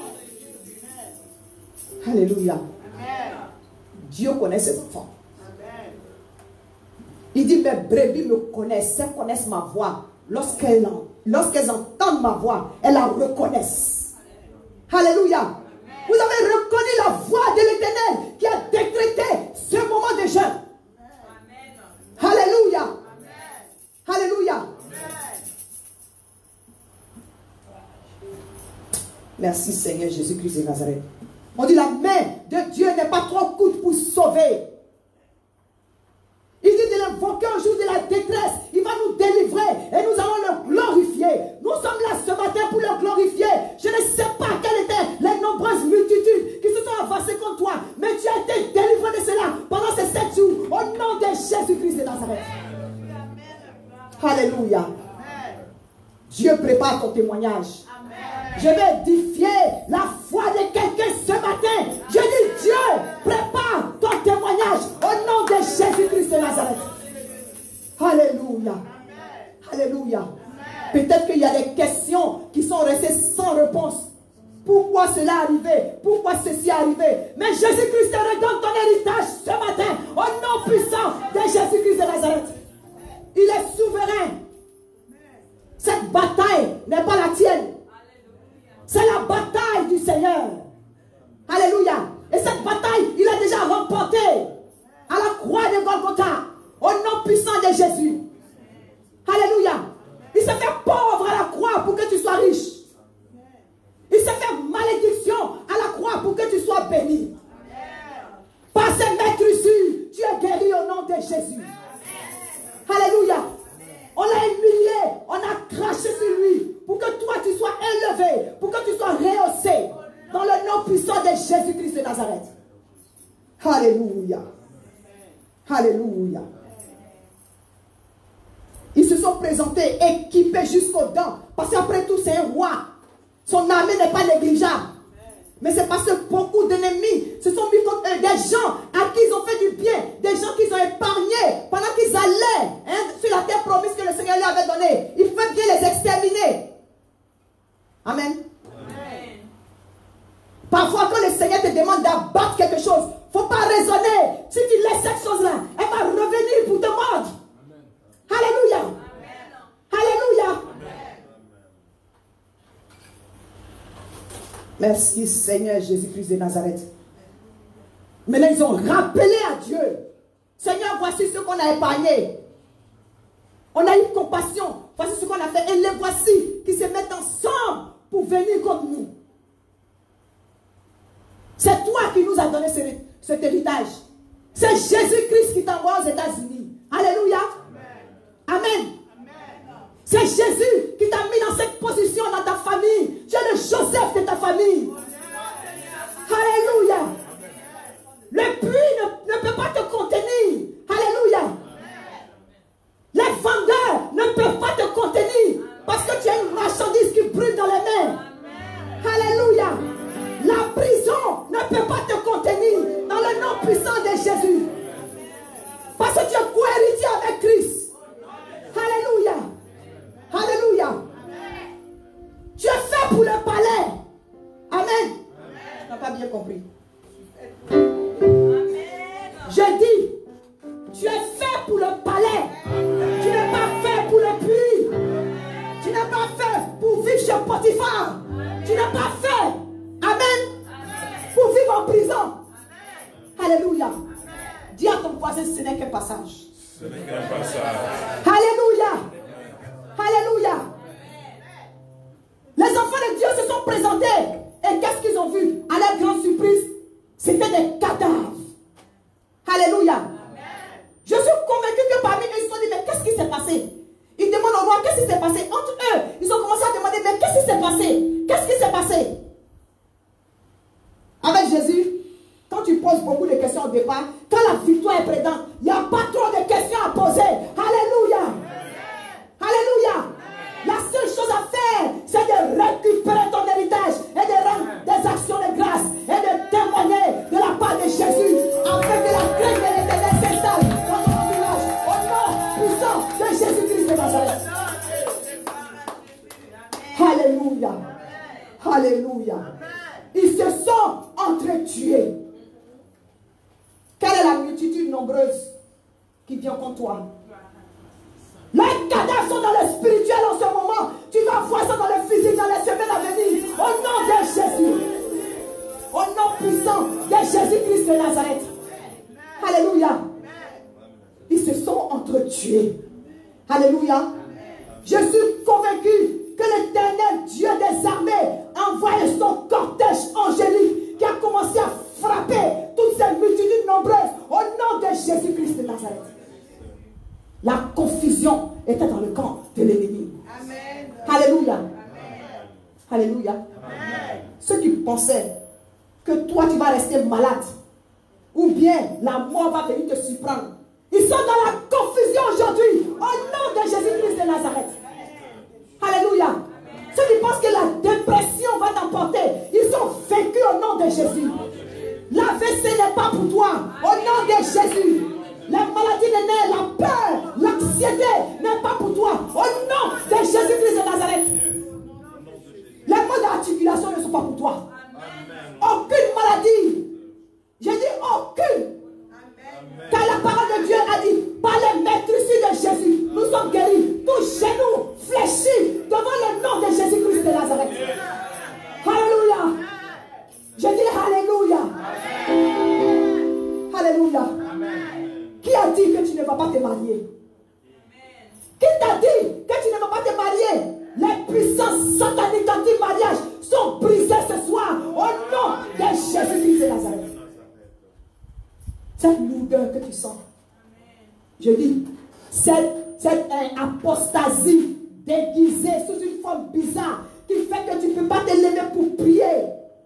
Alléluia. Dieu connaît ses enfants. Il dit, mes brebis me connaissent, elles connaissent ma voix. Lorsqu'elles entendent ma voix, elles la reconnaissent. Alléluia. Amen. Vous avez reconnu la voix de l'Éternel qui a décrété ce moment de jeûne. Alléluia. Amen. Alléluia. Amen. Merci Seigneur Jésus-Christ de Nazareth. On dit la main de Dieu n'est pas trop courte pour sauver. Il dit de l'invoquer au jour de la détresse. Il va nous délivrer et nous allons le glorifier. Nous sommes là ce matin pour le glorifier. Je ne sais pas quelles étaient les nombreuses multitudes qui se sont avancées contre toi. Mais tu as été délivré de cela pendant ces 7 jours. Au nom de Jésus-Christ de Nazareth. Alléluia. Dieu prépare ton témoignage. Je vais édifier la foi de quelqu'un ce matin. Je dis Dieu, prépare ton témoignage au nom de Jésus-Christ de Nazareth. Alléluia. Alléluia. Peut-être qu'il y a des questions qui sont restées sans réponse. Pourquoi cela est arrivé? Pourquoi ceci est arrivé? Mais Jésus-Christ te redonne ton héritage ce matin au nom puissant de Jésus-Christ de Nazareth. Il est souverain. Cette bataille n'est pas la tienne. C'est la bataille du Seigneur. Alléluia. Et cette bataille, il a déjà remporté à la croix de Golgotha. Au nom puissant de Jésus. Alléluia. Il s'est fait pauvre à la croix pour que tu sois riche. Il s'est fait malédiction à la croix pour que tu sois béni. Par ses maîtrisures, tu es guéri au nom de Jésus. Alléluia. On l'a humilié, on a craché sur lui pour que toi tu sois élevé, pour que tu sois rehaussé dans le nom puissant de Jésus-Christ de Nazareth. Alléluia. Alléluia. Ils se sont présentés équipés jusqu'aux dents. Parce qu'après tout, c'est un roi. Son armée n'est pas négligeable. Mais c'est parce que beaucoup d'ennemis se sont mis contre eux. Des gens à qui ils ont fait du bien. Des gens qu'ils ont épargnés pendant qu'ils allaient sur la terre promise que le Seigneur leur avait donnée. Il faut bien les exterminer. Amen. Amen. Parfois, quand le Seigneur te demande d'abattre quelque chose, il ne faut pas raisonner. Si tu laisses cette chose-là, elle va revenir pour te mordre. Amen. Alléluia. Amen. Alléluia. Amen. Merci Seigneur Jésus-Christ de Nazareth. Maintenant, ils ont rappelé à Dieu. Seigneur, voici ce qu'on a épargné. On a eu compassion. Voici ce qu'on a fait. Et les voici qui se mettent ensemble pour venir contre nous. C'est toi qui nous as donné cet héritage. C'est Jésus-Christ qui t'envoie aux États-Unis. Alléluia. Amen. Amen. C'est Jésus qui t'a mis dans cette position dans ta famille. Tu es le Joseph de ta famille. Alléluia. Le puits ne peut pas te contenir. Alléluia. Les vendeurs ne peuvent pas te contenir parce que tu as une marchandise qui brûle dans les mains. Alléluia. La prison ne peut pas te contenir dans le nom puissant de Jésus. Parce que tu es co-héritier avec Christ. Alléluia. Alléluia. Tu es fait pour le palais. Amen. Tu n'as pas bien compris. Je dis, tu es fait pour le palais. Tu n'es pas fait pour le puits. Tu n'es pas fait pour vivre chez Potiphar. Tu n'es pas fait, amen, pour vivre en prison. Alléluia. Dis à ton voisin, ce n'est qu'un passage. Ce n'est qu'un passage. Alléluia. Alléluia. Les enfants de Dieu se sont présentés. Et qu'est-ce qu'ils ont vu? À leur grande surprise, c'était des cadavres. Alléluia. Je suis convaincu que parmi eux, ils se sont dit, mais qu'est-ce qui s'est passé? Ils demandent au roi, qu'est-ce qui s'est passé? Entre eux, ils ont commencé à demander, mais qu'est-ce qui s'est passé? Qu'est-ce qui s'est passé? Avec Jésus, quand tu poses beaucoup de questions au départ, quand la victoire est présente, il n'y a pas trop de questions à poser. Alléluia. Alléluia. La seule chose à faire, c'est de récupérer ton héritage et de rendre des actions de grâce et de témoigner de la part de Jésus afin que la crainte de l'Éternel s'installe dans ton village au nom puissant de Jésus-Christ de Nazareth. Alléluia. Alléluia. Ils se sont entretués. Quelle est la multitude nombreuse qui vient contre toi? Les cadavres sont dans le spirituel en ce moment. Tu vas voir ça dans le physique dans les semaines à venir. Au nom de Jésus. Au nom puissant de Jésus-Christ de Nazareth. Alléluia. Ils se sont entretués. Alléluia. Je suis convaincu que l'Éternel Dieu des armées envoie son cortège angélique qui a commencé à frapper toutes ces multitudes nombreuses au nom de Jésus-Christ de Nazareth. La confusion était dans le camp de l'ennemi. Alléluia. Alléluia. Ceux qui pensaient que toi tu vas rester malade ou bien la mort va venir te surprendre, ils sont dans la confusion aujourd'hui au nom de Jésus-Christ de Nazareth. Alléluia. Ceux qui pensent que la dépression va t'emporter, ils sont vaincus au nom de Jésus. L'AVC n'est pas pour toi au nom de Jésus. Les maladies des nerfs, la peur, l'anxiété n'est pas pour toi. Au nom de Jésus-Christ de Nazareth. Les maux d'articulation ne sont pas pour toi. Aucune maladie. J'ai dit aucune. Car la parole de Dieu a dit, par les maîtrises de Jésus, nous sommes guéris. Tous genoux fléchis devant le nom de Jésus-Christ de Nazareth. Alléluia. Je dis Alléluia. Alléluia. Qui a dit que tu ne vas pas te marier? Qui t'a dit que tu ne vas pas te marier? Les puissances sataniques anti-mariage sont brisées ce soir au nom de Jésus-Christ de Nazareth. Cette lourdeur que tu sens, je dis, cette apostasie déguisée sous une forme bizarre qui fait que tu ne peux pas te lever pour prier.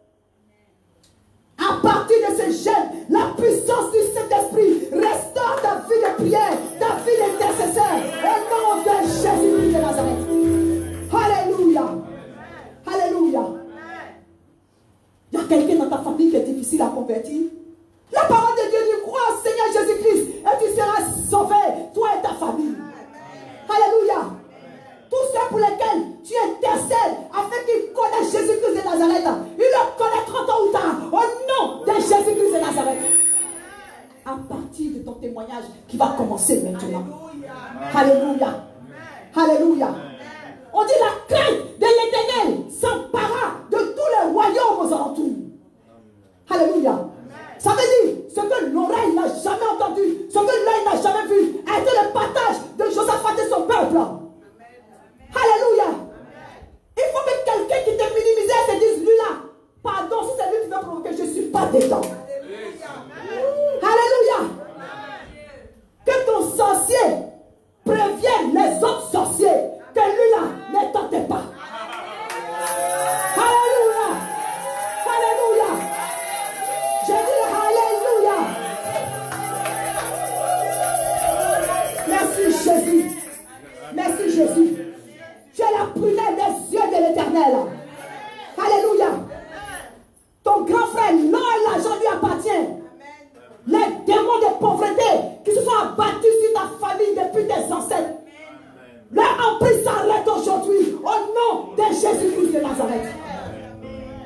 À partir de ce jeûne, la puissance du Saint-Esprit restaure ta vie de prière, ta vie d'intercesseur, au nom de Jésus-Christ de Nazareth. Alléluia. Alléluia. Il y a quelqu'un dans ta famille qui est difficile à convertir. La parole de Dieu dit, crois au Seigneur Jésus-Christ et tu seras sauvé, toi et ta famille. Alléluia. Tous ceux pour lesquels tu intercèdes afin qu'ils connaissent Jésus-Christ de Nazareth, ils le connaîtront tôt ou tard au nom de Jésus-Christ de Nazareth. À partir de ton témoignage qui va commencer maintenant. Alléluia. Alléluia. On dit la crainte de l'Éternel s'empara de tous les royaumes aux alentours. Alléluia. Ça veut dire ce que l'oreille n'a jamais entendu, ce que l'œil n'a jamais vu, a été le partage de Josaphat et son peuple. Alléluia. Il faut que quelqu'un qui te minimisait te dise, lui là, pardon, si c'est lui qui veut provoquer, je ne suis pas dedans. Alléluia. Que ton sorcier prévienne les autres sorciers que lui là ne tentez pas. Alléluia.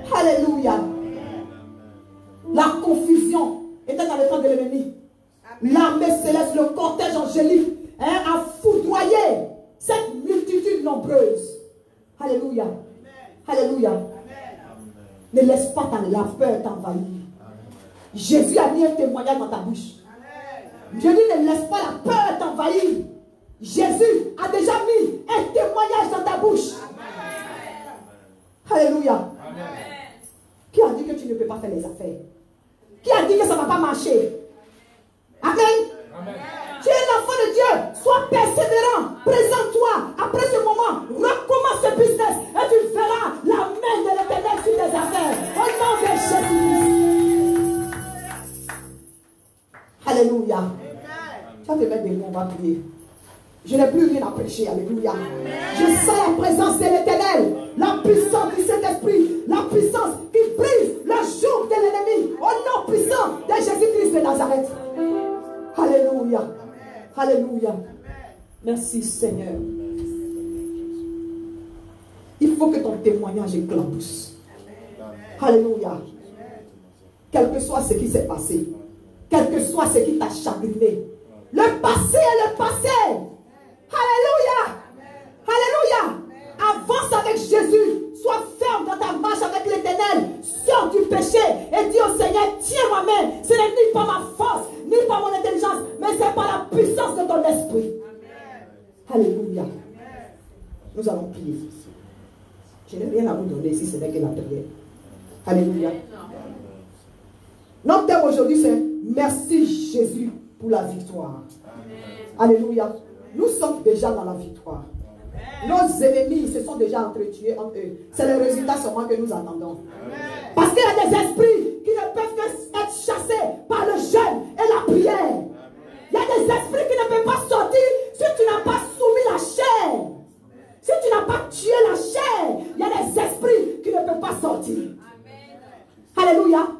Alléluia. La confusion était dans le camp de l'ennemi. L'armée céleste, le cortège angélique, a foudroyé cette multitude nombreuse. Alléluia. Alléluia. Ne laisse pas la peur t'envahir. Jésus a mis un témoignage dans ta bouche. Je dis, ne laisse pas la peur t'envahir. Jésus a déjà mis un témoignage dans ta bouche. Alléluia. Amen. Qui a dit que tu ne peux pas faire les affaires? Qui a dit que ça ne va pas marcher? Amen. Amen. Tu es l'enfant de Dieu. Sois persévérant. Présente-toi. Après ce moment, recommence ce business et tu verras la main de l'Éternel sur tes affaires. Au nom de Jésus. Alléluia. Tu vas te mettre des mots, on va prier. Je n'ai plus rien à prêcher. Alléluia. Je sens la présence de l'Éternel. La puissance du Saint-Esprit. La puissance qui brise le joug de l'ennemi. Au nom puissant de Jésus-Christ de Nazareth. Alléluia. Alléluia. Merci Seigneur. Il faut que ton témoignage éclabousse. Alléluia. Quel que soit ce qui s'est passé. Quel que soit ce qui t'a chagriné. Le passé est le passé. Alléluia. Alléluia. Avance avec Jésus. Sois ferme dans ta marche avec l'Éternel. Sors du péché et dis au Seigneur, tiens ma main. Ce n'est ni par ma force, ni par mon intelligence, mais c'est par la puissance de ton esprit. Alléluia. Nous allons prier. Je n'ai rien à vous donner si ce n'est que la prière. Alléluia. Notre thème aujourd'hui c'est merci Jésus pour la victoire. Alléluia. Nous sommes déjà dans la victoire. Nos ennemis se sont déjà entretués entre eux. C'est le résultat seulement que nous attendons. Parce qu'il y a des esprits qui ne peuvent que être chassés par le jeûne et la prière. Il y a des esprits qui ne peuvent pas sortir si tu n'as pas soumis la chair. Si tu n'as pas tué la chair, il y a des esprits qui ne peuvent pas sortir. Alléluia.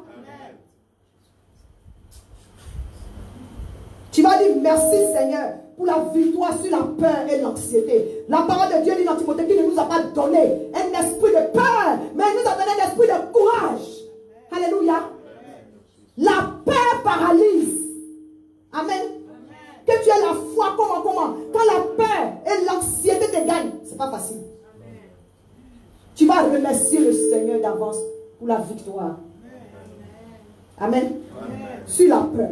Tu vas dire merci Seigneur pour la victoire sur la peur et l'anxiété. La parole de Dieu dit dans Timothée qu'il ne nous a pas donné un esprit de peur, mais il nous a donné un esprit de courage. Alléluia. La peur paralyse. Amen. Que tu aies la foi, comment? Quand la peur et l'anxiété te gagnent, c'est pas facile. Tu vas remercier le Seigneur d'avance pour la victoire. Amen. Sur la peur.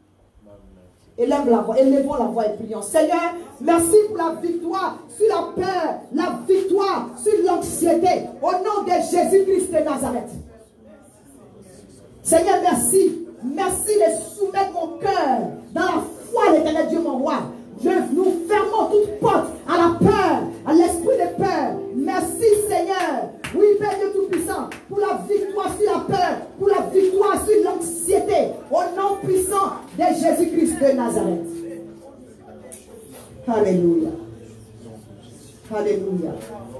Élevons la voix et prions. Seigneur, merci pour la victoire sur la peur, la victoire sur l'anxiété. Au nom de Jésus-Christ de Nazareth. Seigneur, merci. Merci de soumettre mon cœur dans la foi de l'Éternel Dieu, mon roi. Nous fermons toute porte à la peur, à l'esprit de peur. Merci Seigneur. Oui, Père Dieu Tout-Puissant, pour la victoire sur la peur, pour la victoire sur l'anxiété, au nom puissant de Jésus-Christ de Nazareth. Alléluia. Alléluia.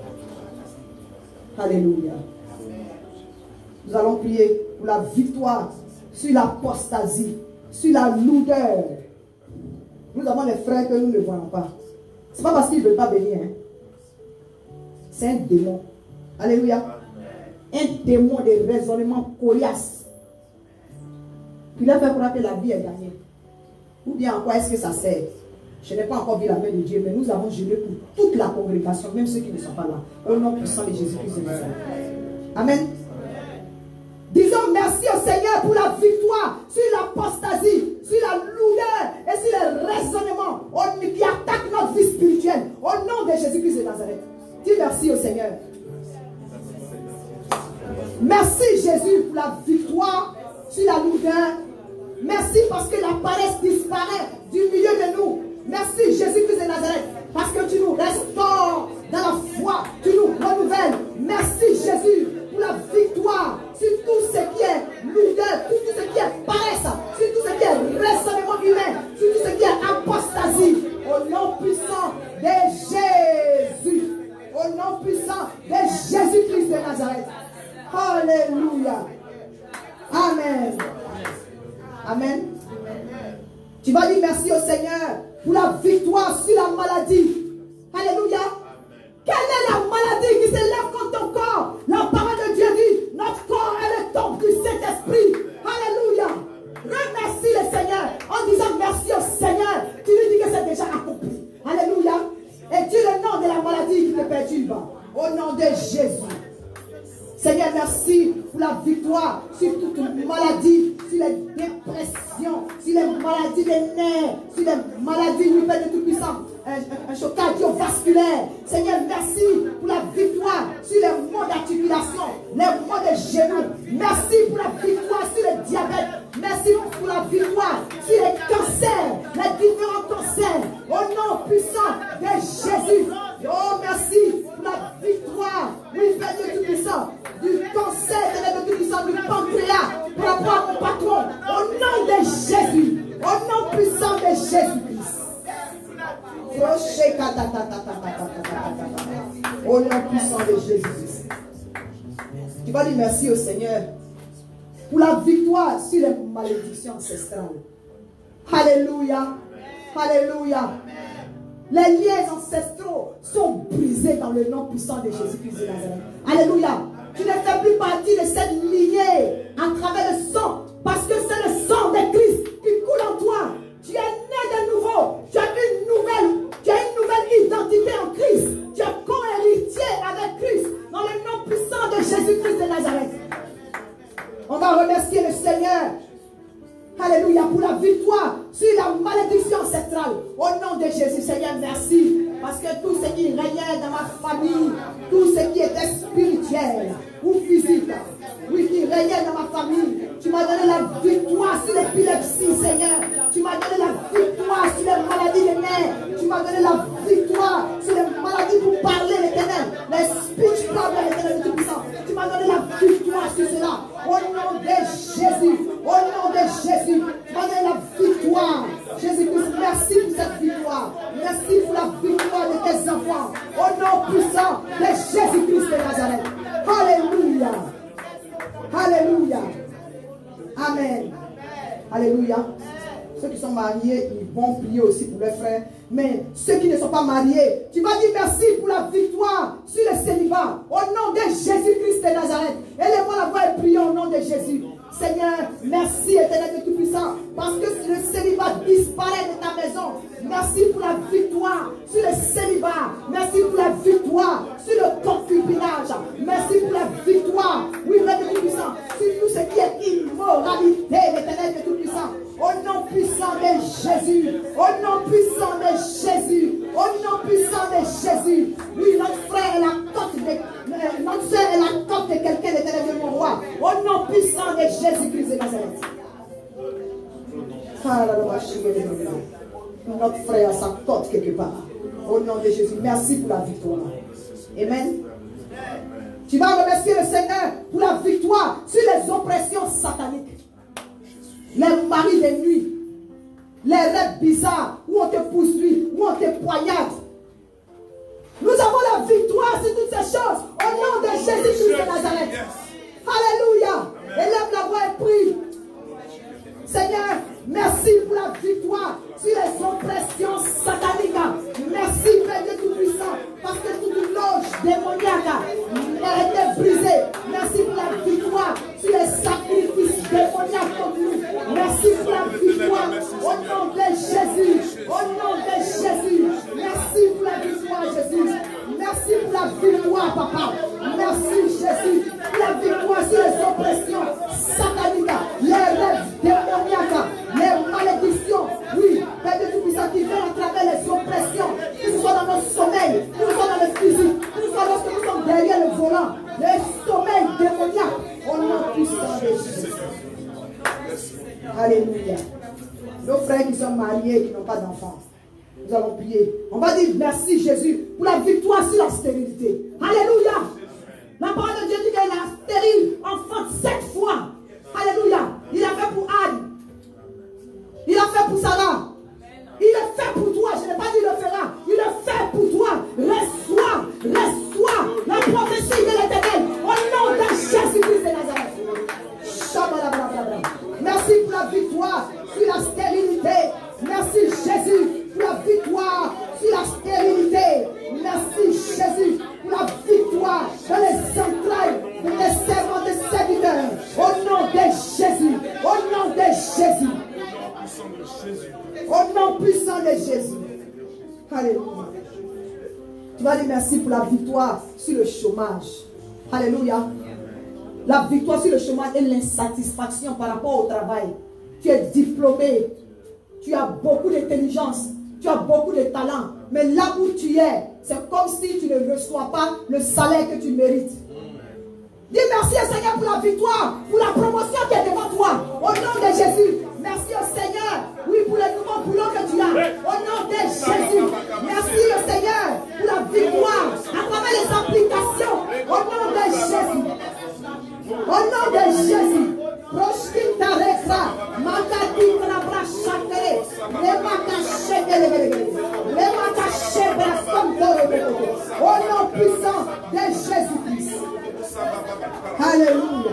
Alléluia. Nous allons prier pour la victoire sur l'apostasie, sur la lourdeur. Nous avons des frères que nous ne voyons pas. Ce n'est pas parce qu'ils ne veulent pas bénir. Hein. C'est un démon. Alléluia. Un démon de raisonnement coriace. Qui leur fait croire que la vie est gagnée. Ou bien en quoi est-ce que ça sert? Je n'ai pas encore vu la main de Dieu, mais nous avons géré pour toute la congrégation, même ceux qui ne sont pas là. Au nom puissant de Jésus-Christ de Nazareth. Amen. Disons merci au Seigneur pour la victoire sur l'apostasie, sur la lourdeur et sur le raisonnement qui attaque notre vie spirituelle. Au nom de Jésus-Christ de Nazareth. Dis merci au Seigneur. Merci Jésus pour la victoire sur la lourdeur. Merci parce que la paresse disparaît du milieu de nous. Merci Jésus-Christ de Nazareth parce que tu nous restaures dans la foi. Tu nous renouvelles. Merci Jésus pour la victoire sur tout ce qui est lourdeur, sur tout ce qui est paresse, sur tout ce qui est raisonnement humain, sur tout ce qui est apostasie. Au nom puissant de Jésus. Au nom puissant de Jésus-Christ de Nazareth. Alléluia. Amen. Amen. Tu vas dire merci au Seigneur pour la victoire sur la maladie. Alléluia. Quelle est la maladie qui se lève contre ton corps? La parole de Dieu dit, notre victoire sur toute maladie, sur les dépressions, sur les maladies des nerfs, sur les maladies du Père de Tout-Puissant, un choc cardiovasculaire. Seigneur, merci pour la victoire sur les maux d'articulation, les maux de genoux. Merci pour la victoire sur le diabète. Merci pour la victoire sur les cancers, les différents cancers. Au nom puissant de Jésus. Oh, merci pour la victoire, oui, Père de Tout-Puissant, du cancer, Père de Tout-Puissant, du pancréas, par rapport à mon patron. Au nom de Jésus. Au nom puissant de Jésus-Christ. Au nom puissant de Jésus-Christ. Tu vas dire merci au Seigneur pour la victoire sur les malédictions ancestrales. Alléluia. Alléluia. Les liens ancestraux sont brisés dans le nom puissant de Jésus-Christ de Nazareth. Alléluia. Tu ne fais plus partie de cette lignée à travers le sang, parce que c'est le sang de Christ qui coule en toi. Tu es né de nouveau. Tu as une nouvelle identité en Christ. Tu es co-héritier avec Christ dans le nom puissant de Jésus-Christ de Nazareth. On va remercier le Seigneur. Alléluia, pour la victoire sur la malédiction ancestrale. Au nom de Jésus, Seigneur, merci. Parce que tout ce qui régnait dans ma famille, tout ce qui était spirituel ou physique, oui, qui régnait dans ma famille, tu m'as donné la victoire sur l'épilepsie, Seigneur. Tu m'as donné la victoire sur les maladies des nerfs. Tu m'as donné la victoire sur les maladies pour parler, l'Éternel. Les speech problems, l'Éternel de Tout-Puissant. Tu m'as donné la victoire sur cela. Au nom de Jésus. Au nom de Jésus. Tu m'as donné la victoire. Jésus-Christ, merci pour cette victoire. Merci pour la victoire de tes enfants. Au nom puissant de Jésus-Christ de Nazareth. Alléluia. Alléluia. Amen. Alléluia. Ceux qui sont mariés, ils vont prier aussi pour leurs frères. Mais ceux qui ne sont pas mariés, tu vas dire merci pour la victoire sur le célibat. Au nom de Jésus-Christ de Nazareth. Élevons la voix et prions au nom de Jésus. Seigneur, merci Éternel de Tout-Puissant, parce que le célibat disparaît de ta maison. Merci pour la victoire sur le célibat. Merci pour la victoire sur le concubinage. Merci pour la victoire, oui, Père de Tout-Puissant, sur tout ce qui est immoralité, l'Éternel de Tout-Puissant. Au nom puissant de Jésus. Au nom puissant de Jésus. Au nom puissant de Jésus. Oui, notre frère est la côte de... Notre soeur est la côte de quelqu'un, l'Éternel de mon roi. Au nom puissant de Jésus-Christ de Nazareth. Notre frère a sa côte quelque part. Au nom de Jésus. Merci pour la victoire. Amen. Tu vas remercier le Seigneur pour la victoire sur les oppressions sataniques. Les maris de nuit, les rêves bizarres où on te poursuit, où on te poignarde. Nous avons la victoire sur toutes ces choses au nom de Jésus-Christ de Nazareth. Alléluia. Élève la voix et prie. Seigneur, merci pour la victoire sur les oppressions sataniques. Merci, Père de Tout-Puissant, parce que toute loge démoniaque a été brisée. Merci pour la victoire sur les sacrifices démoniaques comme nous. Merci pour la victoire au nom de Jésus. Au nom de Jésus. Merci pour la victoire, Jésus. Merci pour la victoire, Papa. Merci, Jésus, pour la victoire sur les oppressions sataniques, les rêves démoniaques, les malédictions. Oui, Père de Tout-Puissant, qui viennent à travers les oppressions, que ce soit dans notre sommeil, que ce soit dans le physique, que ce soit lorsque nous sommes derrière le volant, les sommeils démoniaques, au nom puissant de Jésus. Alléluia. Nos frères qui sont mariés et qui n'ont pas d'enfants, nous allons prier. On va dire merci Jésus pour la victoire sur la stérilité. Alléluia. La parole de Dieu dit qu'elle a stérile enfante 7 fois. Alléluia. Il a fait pour Anne. Il a fait pour Sarah. Il le fait pour toi. Je n'ai pas dit il le fera. Il le fait pour toi. Reçois la prophétie de l'Éternel au nom de Jésus-Christ de Nazareth. Merci pour la victoire sur la stérilité. Merci Jésus pour la victoire sur la stérilité. Merci Jésus pour la victoire dans les entrailles de tes servants, de serviteurs. Au nom de Jésus. Au nom de Jésus. Au nom puissant de Jésus. Alléluia. Tu vas dire merci pour la victoire sur le chômage. Alléluia. La victoire sur le chemin et l'insatisfaction par rapport au travail. Tu es diplômé, tu as beaucoup d'intelligence, tu as beaucoup de talent, mais là où tu es, c'est comme si tu ne reçois pas le salaire que tu mérites. Dis merci au Seigneur pour la victoire, pour la promotion qui est devant toi. Au nom de Jésus. Merci au Seigneur, oui, pour le nouveau boulot que tu as. Au nom de Jésus. Merci au Seigneur pour la victoire à travers les applications. Au nom de Jésus. Au nom de Jésus. Proshkita rekra, makati krabra shakere, remaka shekere, remaka shebra sontoro. Au nom puissant de Jésus-Christ. Alléluia.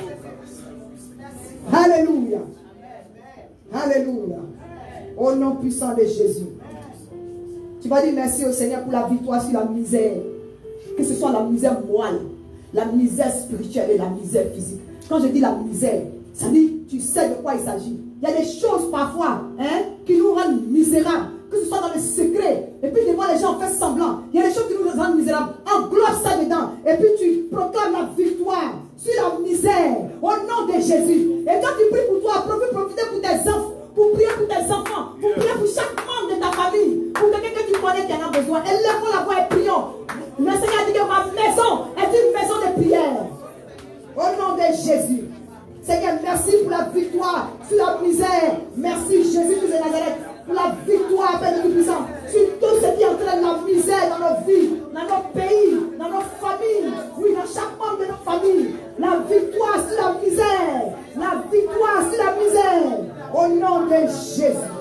Alléluia. Alléluia. Au nom puissant de Jésus. Tu vas dire merci au Seigneur pour la victoire sur la misère. Que ce soit la misère morale, la misère spirituelle et la misère physique. Quand je dis la misère, ça dit, tu sais de quoi il s'agit. Il y a des choses parfois qui nous rendent misérables. Que ce soit dans le secret. Et puis devant les gens, on fait semblant. Il y a des choses qui nous rendent misérables. Englobe ça dedans. Et puis tu proclames la victoire sur la misère. Au nom de Jésus. Et quand tu pries pour toi, profitez pour tes enfants. Pour prier pour tes enfants. Pour prier pour chaque membre de ta famille. Pour quelqu'un que tu connais qui en a besoin. Élève-moi la voix et prions. Le Seigneur dit que ma maison est une maison de prière. Au nom de Jésus. Seigneur, merci pour la victoire sur la misère. Merci Jésus-Christ de Nazareth pour la victoire, Père de Tout-Puissant, sur tout ce qui entraîne la misère dans nos vies, dans nos pays, dans nos familles, oui, dans chaque membre de nos familles. La victoire sur la misère. La victoire sur la misère. Au nom de Jésus.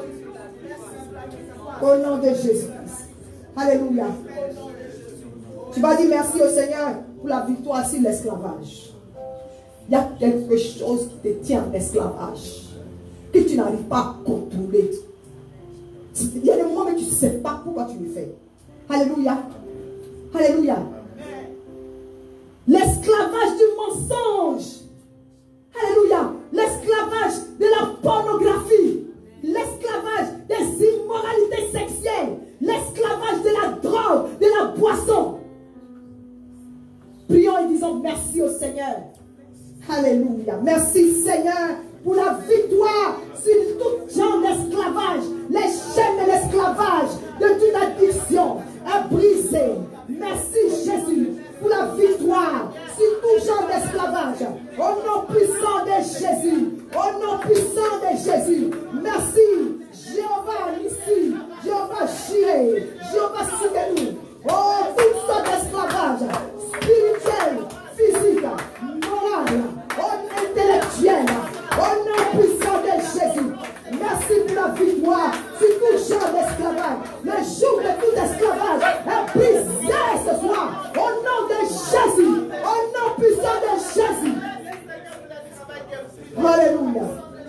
Au nom de Jésus-Christ. Alléluia. Tu vas dire merci au Seigneur pour la victoire sur l'esclavage. Il y a quelque chose qui te tient en esclavage, que tu n'arrives pas à contrôler. Il y a des moments où tu ne sais pas pourquoi tu le fais. Alléluia. Alléluia. L'esclavage du mensonge. Alléluia. L'esclavage de la pornographie. L'esclavage des immoralités sexuelles. L'esclavage de la drogue, de la boisson. Prions et disons merci au Seigneur. Alléluia. Merci Seigneur pour la victoire sur tout genre d'esclavage. Les chaînes de l'esclavage, de toute addiction, est brisée. Merci Jésus pour la victoire sur tout genre d'esclavage. Au nom puissant de Jésus. Au nom puissant de Jésus. Merci Jéhovah Nissi, Jéhovah Jireh, Jéhovah Sidenu. Oh, toutes sortes d'esclavage, spirituel, physique, moral, intellectuel. Au nom puissant de Jésus. Merci pour la victoire sur tout genre d'esclavage. Le jour de tout esclavage est brisé ce soir. Au nom de Jésus. Au nom puissant de Jésus. Alléluia.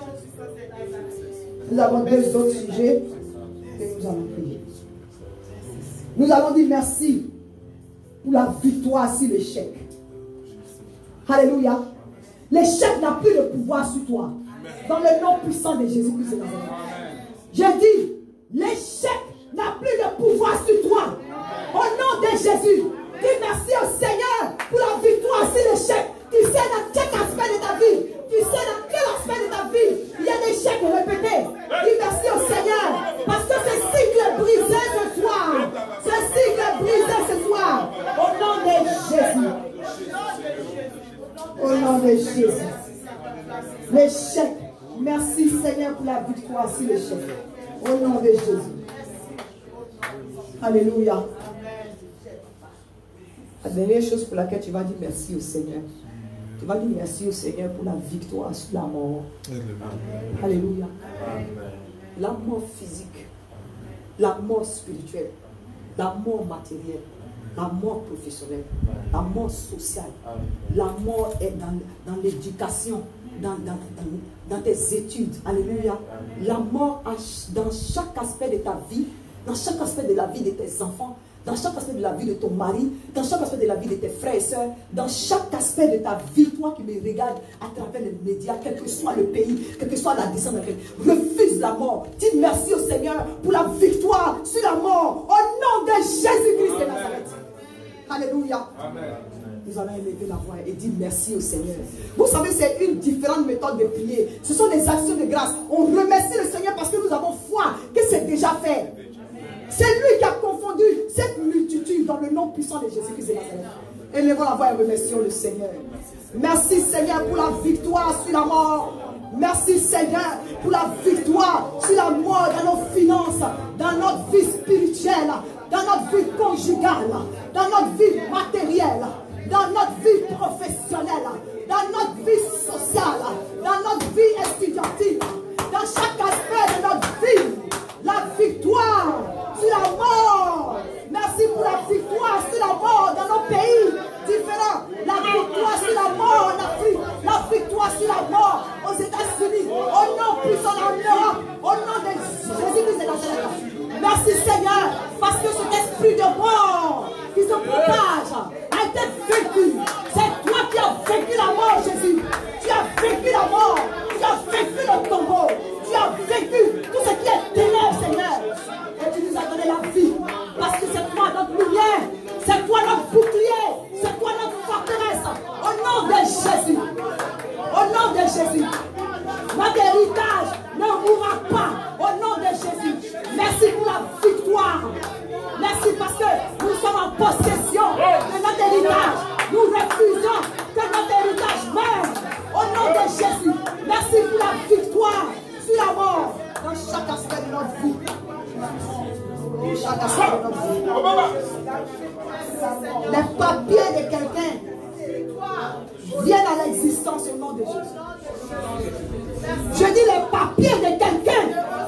Nous avons deux autres sujets que nous allons prier. Nous allons dire merci pour la victoire sur l'échec. Alléluia. L'échec n'a plus de pouvoir sur toi. Dans le nom puissant de Jésus-Christ. Je dis, l'échec n'a plus de pouvoir sur toi. Au nom de Jésus. Dis merci au Seigneur pour la victoire sur l'échec. Tu sais dans quel aspect de ta vie. Tu sais dans quel aspect de ta vie il y a des échecs répétés. Dis merci au Seigneur. Parce que ce cycle est brisé ce soir. Ce cycle est brisé ce soir. Au nom de Jésus. Au nom de Jésus. L'échec. Merci Seigneur pour la victoire sur l'échec. Au nom de Jésus. Alléluia. La dernière chose pour laquelle tu vas dire merci au Seigneur. Tu vas dire merci au Seigneur pour la victoire sur la mort. Alléluia. La mort physique, la mort spirituelle, la mort matérielle, la mort professionnelle, la mort sociale. La mort est dans l'éducation, dans tes études. Alléluia. La mort dans chaque aspect de ta vie, dans chaque aspect de la vie de tes enfants, dans chaque aspect de la vie de ton mari, dans chaque aspect de la vie de tes frères et sœurs, dans chaque aspect de ta vie, toi qui me regardes à travers les médias, quel que soit le pays, quelle que soit la descente, refuse la mort. Dis merci au Seigneur pour la victoire sur la mort, au nom de Jésus-Christ de Nazareth. Alléluia. Amen. nous allons élever la voix et dire merci au Seigneur. Vous savez, c'est une différente méthode de prier. Ce sont des actions de grâce. On remercie le Seigneur parce que nous avons foi que c'est déjà fait. C'est lui qui a confondu cette multitude dans le nom puissant de Jésus-Christ de Nazareth. Élevons la voix et remercions le Seigneur. Merci Seigneur pour la victoire sur la mort. Merci Seigneur pour la victoire sur la mort dans nos finances, dans notre vie spirituelle, dans notre vie conjugale, dans notre vie matérielle, dans notre vie professionnelle, dans notre vie sociale, dans notre vie estudiantine, dans chaque aspect de notre vie. La victoire sur la mort. Merci pour la victoire sur la mort dans nos pays différents. La victoire sur la mort en Afrique. La victoire sur la mort aux États-Unis. Au nom puissant en Europe. Au nom de Jésus-Christ de Nazareth. Merci Seigneur. Parce que cet esprit de mort qui se propage a été vaincu. C'est toi qui as vaincu la mort, Jésus. Tu as vaincu la mort. Tu as vaincu le tombeau. Tu as vaincu tout ce qui est ténèbres, Seigneur. Et tu nous as donné la vie. Parce que c'est toi notre lumière. C'est toi notre bouclier. C'est toi notre forteresse. Au nom de Jésus. Au nom de Jésus. Notre héritage ne mourra pas. Au nom de Jésus. Merci pour la victoire. Merci parce que nous sommes en possession de notre héritage. Nous refusons que notre héritage meure. Au nom de Jésus. Merci pour la victoire sur la mort dans chaque aspect de notre vie. Chaque aspect de notre vie. Les papiers de quelqu'un viennent à l'existence au nom de Jésus. Je dis les papiers de quelqu'un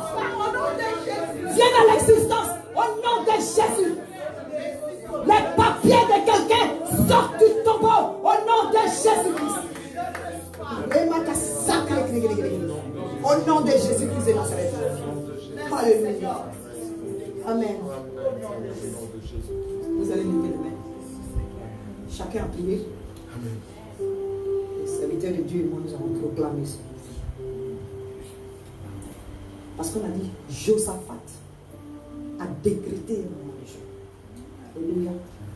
viennent à l'existence au nom de Jésus. Les papiers de quelqu'un sortent du tombeau au nom de Jésus-Christ. Au nom de Jésus-Christ de Nazareth. Alléluia. Amen. Vous allez lever les mains. Chacun a prié. Les serviteurs de Dieu et moi, nous avons proclamé ça. Parce qu'on a dit, Josaphat a décrété un moment de Dieu. Alléluia.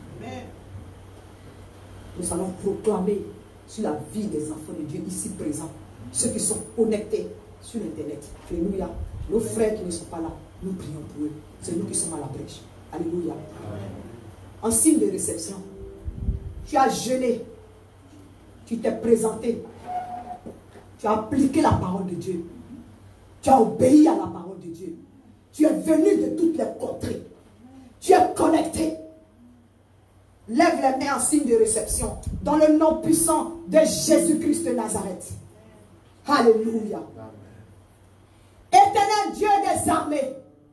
Nous allons proclamer sur la vie des enfants de Dieu ici présents, ceux qui sont connectés sur Internet. Alléluia. Nos frères qui ne sont pas là, nous prions pour eux. C'est nous qui sommes à la brèche. Alléluia. En signe de réception, tu as jeûné, tu t'es présenté, tu as appliqué la parole de Dieu, tu as obéi à la parole de Dieu, tu es venu de toutes les contrées, tu es connecté. Lève les mains en signe de réception dans le nom puissant de Jésus-Christ de Nazareth. Alléluia. Éternel Dieu des armées,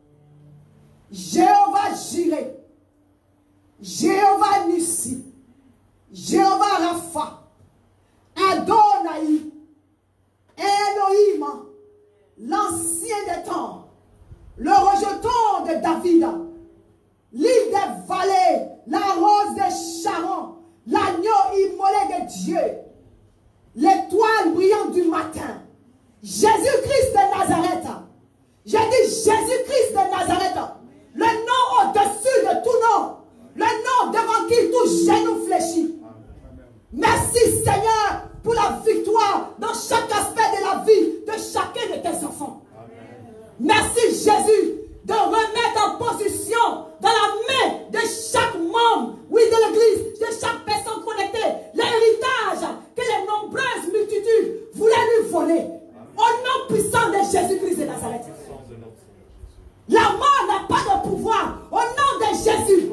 Jéhovah Jireh, Jéhovah Nissi, Jéhovah Rapha, Adonai, Elohim, l'ancien des temps, le rejeton de David, l'île des vallées, la rose de Sharon, l'agneau immolé de Dieu, l'étoile brillante du matin, Jésus-Christ de Nazareth. J'ai dit Jésus-Christ de Nazareth, le nom au-dessus de tout nom, le nom devant qui tout genou fléchit. Merci Seigneur pour la victoire dans chaque aspect de la vie de chacun de tes enfants. Merci Jésus de remettre en position dans la main de chaque membre, oui, de l'église, de chaque personne connectée, l'héritage que les nombreuses multitudes voulaient lui voler. Au nom puissant de Jésus-Christ de Nazareth. La mort n'a pas de pouvoir. Au nom de Jésus.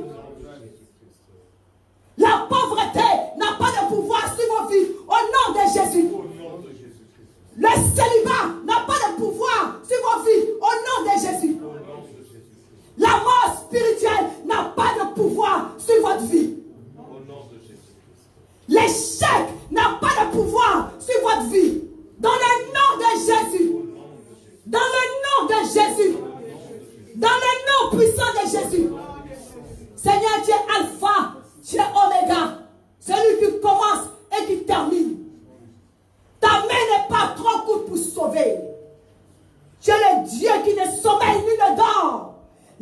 La pauvreté n'a pas de pouvoir sur vos vies. Au nom de Jésus. Le célibat n'a pas de pouvoir sur vos vies. Au nom de Jésus. La mort spirituelle n'a pas de pouvoir sur votre vie. L'échec n'a pas de pouvoir sur votre vie. Dans le nom de Jésus. Dans le nom de Jésus. Dans le nom puissant de Jésus. Seigneur, tu es Alpha, tu es Oméga. Celui qui commence et qui termine. Ta main n'est pas trop courte pour sauver. Tu es le Dieu qui ne sommeille ni ne dort.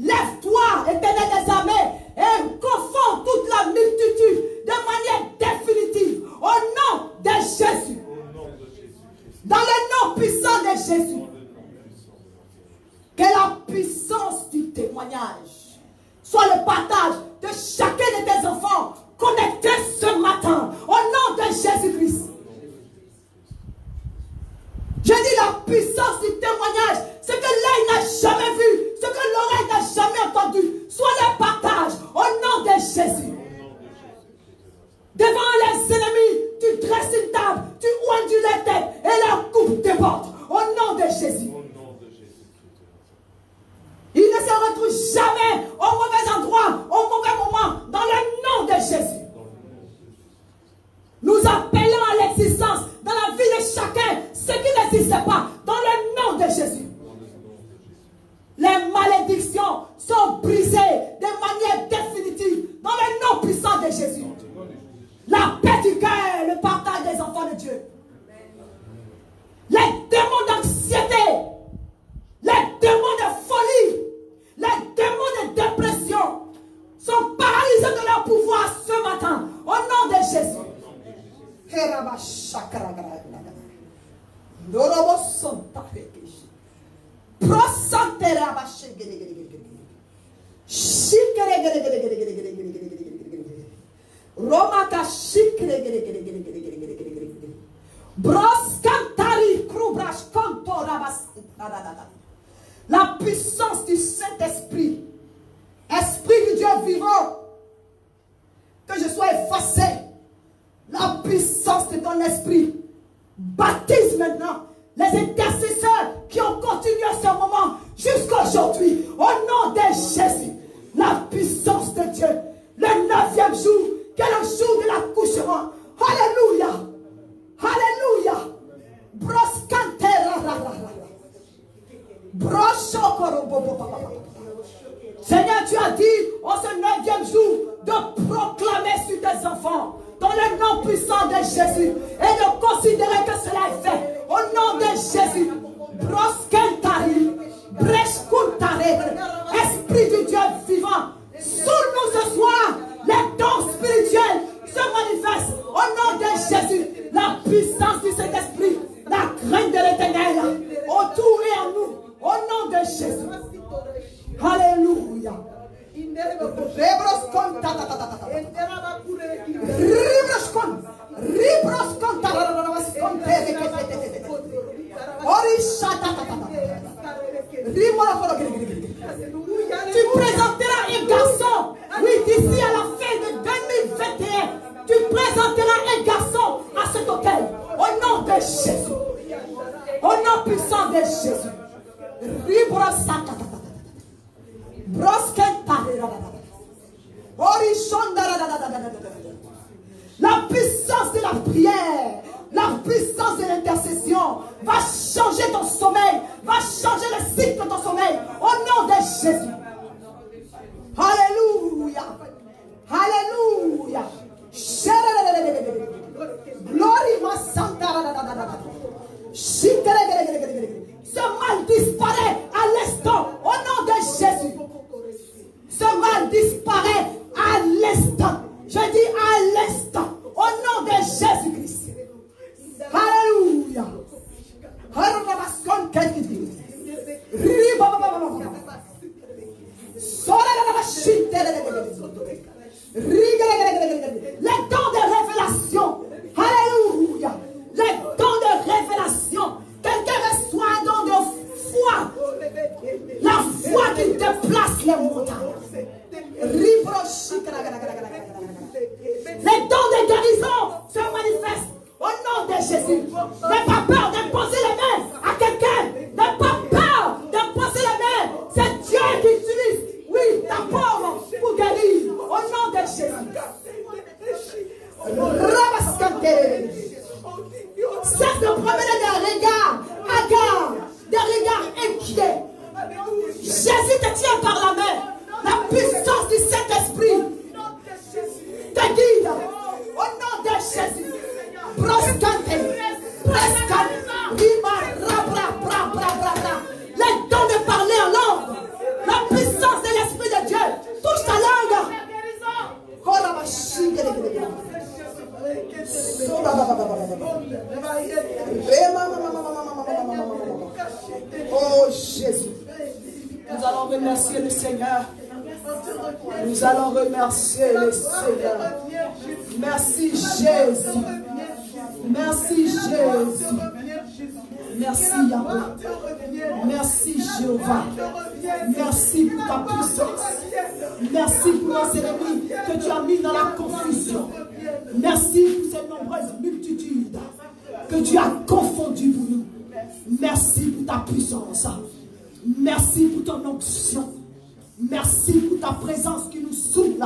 Lève-toi, éternel des armées, et confonds toute la multitude de manière définitive. Jésus. Que la puissance du témoignage soit le partage de chacun de tes enfants connectés ce matin au nom de Jésus-Christ. Je dis la puissance du témoignage, ce que l'œil n'a jamais vu, ce que l'oreille n'a jamais entendu, soit le partage au nom de Jésus. Devant les ennemis, tu dresses une table, tu oignes les têtes et leur coupe tes portes au nom de Jésus. Ils ne se retrouvent jamais au mauvais endroit, au mauvais moment, dans le nom de Jésus. Nous appelons à l'existence dans la vie de chacun ce qui n'existe pas, dans le nom de Jésus. Les malédictions sont brisées de manière définitive dans le nom puissant de Jésus. La paix du cœur, le partage des enfants de Dieu. Les démons d'anxiété, les démons de folie, les démons de dépression sont paralysés de leur pouvoir ce matin au nom de Jésus. La puissance du Saint-Esprit, Esprit du Dieu vivant, que je sois effacé. La puissance de ton esprit baptise maintenant les intercesseurs qui ont continué ce moment jusqu'à aujourd'hui. Au nom de Jésus, la puissance de Dieu, le 9e jour, qui est le jour de l'accouchement. Alléluia. Alléluia. Seigneur, tu as dit en ce 9e jour de proclamer sur tes enfants dans le nom puissant de Jésus et de considérer que cela est fait au nom de Jésus. Esprit du Dieu vivant, sous nous ce soir, les dons spirituels se manifestent au nom de Jésus. La puissance du Saint-Esprit, la crainte de l'Éternel autour et en nous, au nom de Jésus. Alléluia. Tu présenteras un garçon, oui, d'ici à la fin de 2021, tu présenteras un garçon à cet hôtel, au nom de Jésus, au nom puissant de Jésus. La puissance de la prière, la puissance de l'intercession va changer ton sommeil, va changer le cycle de ton sommeil au nom de Jésus. Alléluia. Alléluia. Gloire ce mal disparaît à l'instant au nom de Jésus. Ce mal disparaît à l'instant. Je dis à l'instant au nom de Jésus-Christ. Alléluia. Les dons de révélation. Alléluia. Les dons de révélation remercier le Seigneur. Nous allons remercier le Seigneur. Merci Jésus. Merci Jésus. Merci Yahweh. Merci Jéhovah. Merci pour ta puissance. Merci pour nos ennemis que tu as mis dans la confusion. Merci pour ces nombreuses multitudes que tu as confondues pour nous. Merci pour ta puissance. Merci pour ton onction. Merci pour ta présence qui nous souffle.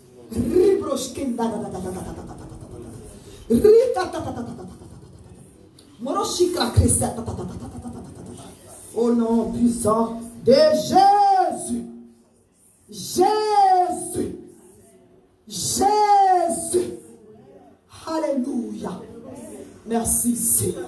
Au nom puissant de Jésus. Jésus. Jésus. Alléluia. Merci Seigneur.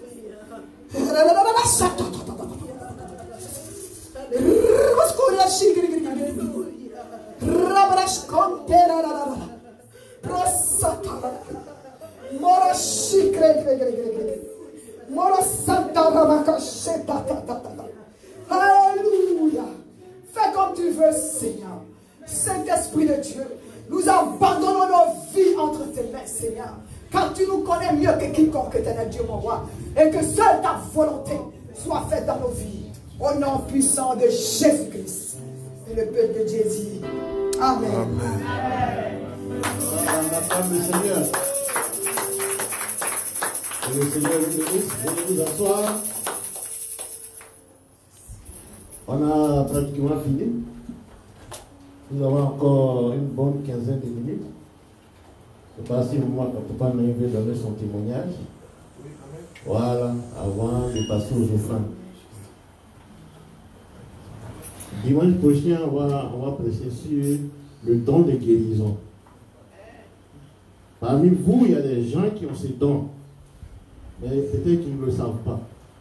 Alléluia. Fais comme tu veux, Seigneur. Saint-Esprit de Dieu, nous abandonnons nos vies entre tes mains, Seigneur. Car tu nous connais mieux que quiconque, éternel Dieu, mon roi. Et que seule ta volonté soit faite dans nos vies. Au nom puissant de Jésus-Christ. Et le peuple de Dieu dit Amen. Amen. La femme du Seigneur. Que le Seigneur vous bénisse. Venez vous asseoir. On a pratiquement fini. Nous avons encore une bonne quinzaine de minutes. C'est pas si moi quand papa veut donner son témoignage. Voilà, avant de passer aux offrandes. Dimanche prochain, on va prêcher sur le don de guérison. Parmi vous, il y a des gens qui ont ces dons, mais peut-être qu'ils ne le savent pas.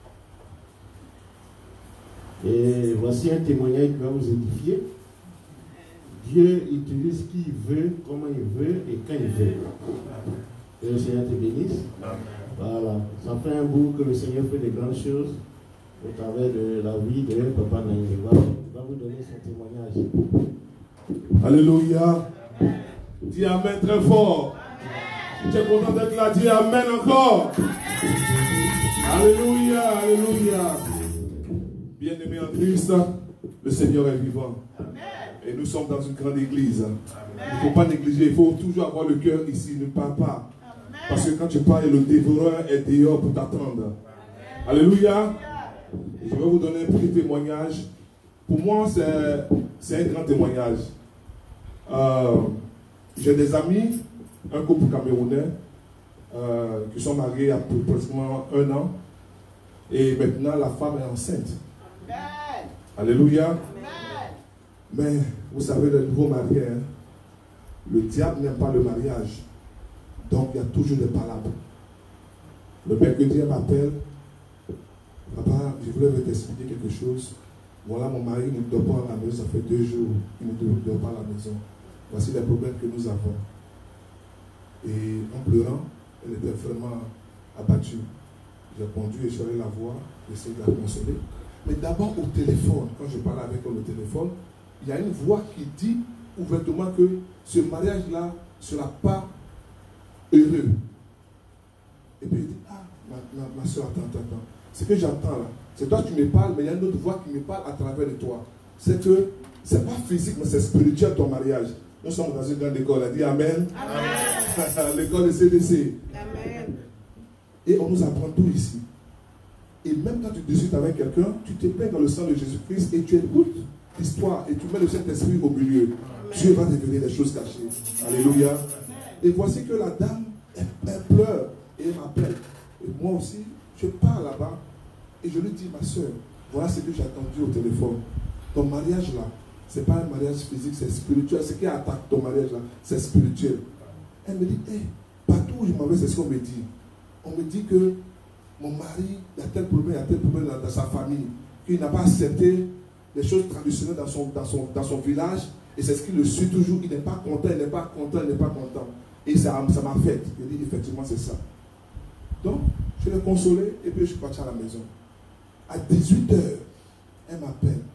Et voici un témoignage qui va vous édifier. Dieu utilise qui il veut, comment il veut et quand il veut. Que le Seigneur te bénisse. Voilà. Ça fait un bout que le Seigneur fait de grandes choses au travers de la vie de Papa Naïm. Il va vous donner son témoignage. Alléluia. Dis Amen très fort. Tu es content d'être là? Dis Amen encore. Alléluia. Alléluia. Bien-aimé en Christ, le Seigneur est vivant. Et nous sommes dans une grande église. Il ne faut pas négliger, il faut toujours avoir le cœur ici, ne parle pas. Parce que quand tu parles, le dévoreur est dehors pour t'attendre. Alléluia. Je vais vous donner un petit témoignage. Pour moi, c'est un grand témoignage. J'ai des amis, un couple camerounais, qui sont mariés à pratiquement 1 an. Et maintenant, la femme est enceinte. Alléluia. Mais vous savez, le nouveau marié, hein, le diable n'aime pas le mariage. Donc il y a toujours des palabres. Le mercredi m'appelle. Papa, je voulais t'expliquer quelque chose. Voilà, mon mari ne dort pas à la maison, ça fait 2 jours. Il ne dort pas à la maison. Voici les problèmes que nous avons. Et en pleurant, elle était vraiment abattue. J'ai répondu et je suis allé la voir, j'essaie de la consoler. Mais d'abord au téléphone, quand je parle avec elle au téléphone, il y a une voix qui dit ouvertement que ce mariage-là ne sera pas heureux. Et puis je dis, ah, ma soeur, attends. Ce que j'entends là, c'est toi qui me parles, mais il y a une autre voix qui me parle à travers de toi. C'est que, c'est pas physique, mais c'est spirituel ton mariage. Nous sommes dans une grande école, elle dit Amen. Amen. L'école de CDC. Amen. Et on nous apprend tout ici. Et même quand tu discutes avec quelqu'un, tu te plains dans le sang de Jésus-Christ et tu écoutes l'histoire et tu mets le Saint-Esprit au milieu. Amen. Dieu va révéler des choses cachées. Alléluia. Et voici que la dame, elle pleure et elle m'appelle. Et moi aussi, je pars là-bas et je lui dis, ma soeur, voilà ce que j'ai attendu au téléphone. Ton mariage là, ce n'est pas un mariage physique, c'est spirituel. Ce qui attaque ton mariage là, c'est spirituel. Elle me dit, hey, partout où je m'en vais, c'est ce qu'on me dit. On me dit que mon mari, il y a tel problème dans sa famille, qu'il n'a pas accepté les choses traditionnelles dans son village, et c'est ce qui le suit toujours. Il n'est pas content, il n'est pas content. Et ça m'a fait. Je dis, effectivement, c'est ça. Donc, je l'ai consolé, et puis je suis parti à la maison. À 18h, elle m'appelle.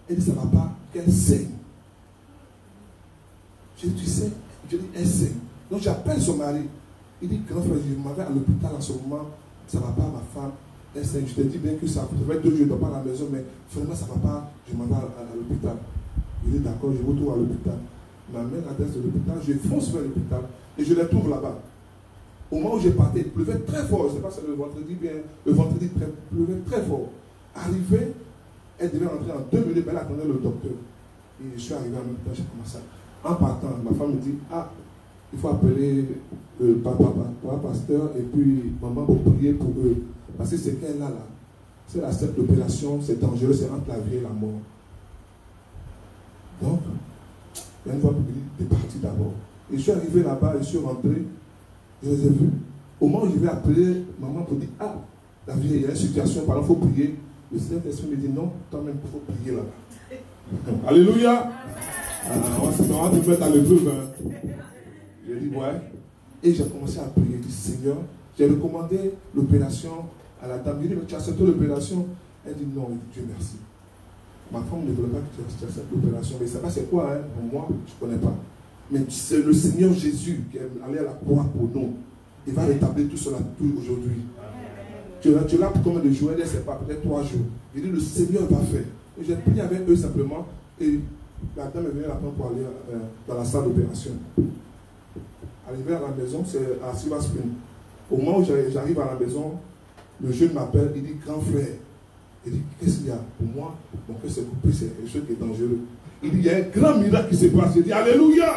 Elle dit, ça ne va pas, qu'elle saigne. Je dis, tu sais, je dis, elle saigne. Donc j'appelle son mari. Il dit, grand frère, je m'en vais à l'hôpital en ce moment, ça ne va pas, ma femme. Elle saigne. Je te dis bien que ça fait 2 jours, je ne dors pas à la maison, mais finalement, ça ne va pas, je m'en vais à l'hôpital. Il dit, d'accord, je retourne à l'hôpital. Ma mère l'adresse de l'hôpital, je fonce vers l'hôpital et je les trouve là-bas. Au moment où j'ai parti, il pleuvait très fort. Je ne sais pas si c'est le vendredi bien. Le vendredi, il pleuvait très fort. Arrivé, elle devait rentrer en 2 minutes, mais elle attendait le docteur. Et je suis arrivé en même temps, j'ai commencé. En partant, ma femme me dit, ah, il faut appeler le papa pasteur et puis maman pour prier pour eux. Parce que c'est qu'elle a là. C'est la cette opération, c'est dangereux, c'est entre la vie et la mort. Donc, il y a une fois pour dire, t'es parti d'abord. Et je suis arrivé là-bas, je suis rentré, je les ai vus. Au moment où je vais appeler maman pour dire, ah, la vie, il y a une situation, par exemple, il faut prier. Le Saint-Esprit me dit, non, toi-même, il faut prier là-bas. Alléluia. On va te mettre à l'épreuve. Hein. J'ai dit, ouais. Et j'ai commencé à prier. J'ai dit, Seigneur, j'ai recommandé l'opération à la dame. J'ai dit, mais tu as accepté l'opération? Elle dit, non, Dieu merci. Ma femme ne voulait pas que tu acceptes l'opération. Mais ça va, c'est quoi, hein? Pour moi, je ne connais pas. Mais c'est le Seigneur Jésus qui est allé à la croix pour nous. Il va rétablir tout cela tout aujourd'hui. Tu es là pour combien de jours? Elle ne sait pas, peut-être 3 jours. Il dit, le Seigneur va faire. Et j'ai prié avec eux simplement. Et la dame est venue la prendre pour aller dans la salle d'opération. Arrivé à la maison, c'est à Silver Spring. Au moment où j'arrive à la maison, le jeune m'appelle, il dit, grand frère. Il dit, qu'est-ce qu'il y a? Pour moi, mon cœur s'est coupé, c'est quelque chose qui est dangereux. Il dit, il y a un grand miracle qui se passe. Il dit, Alléluia!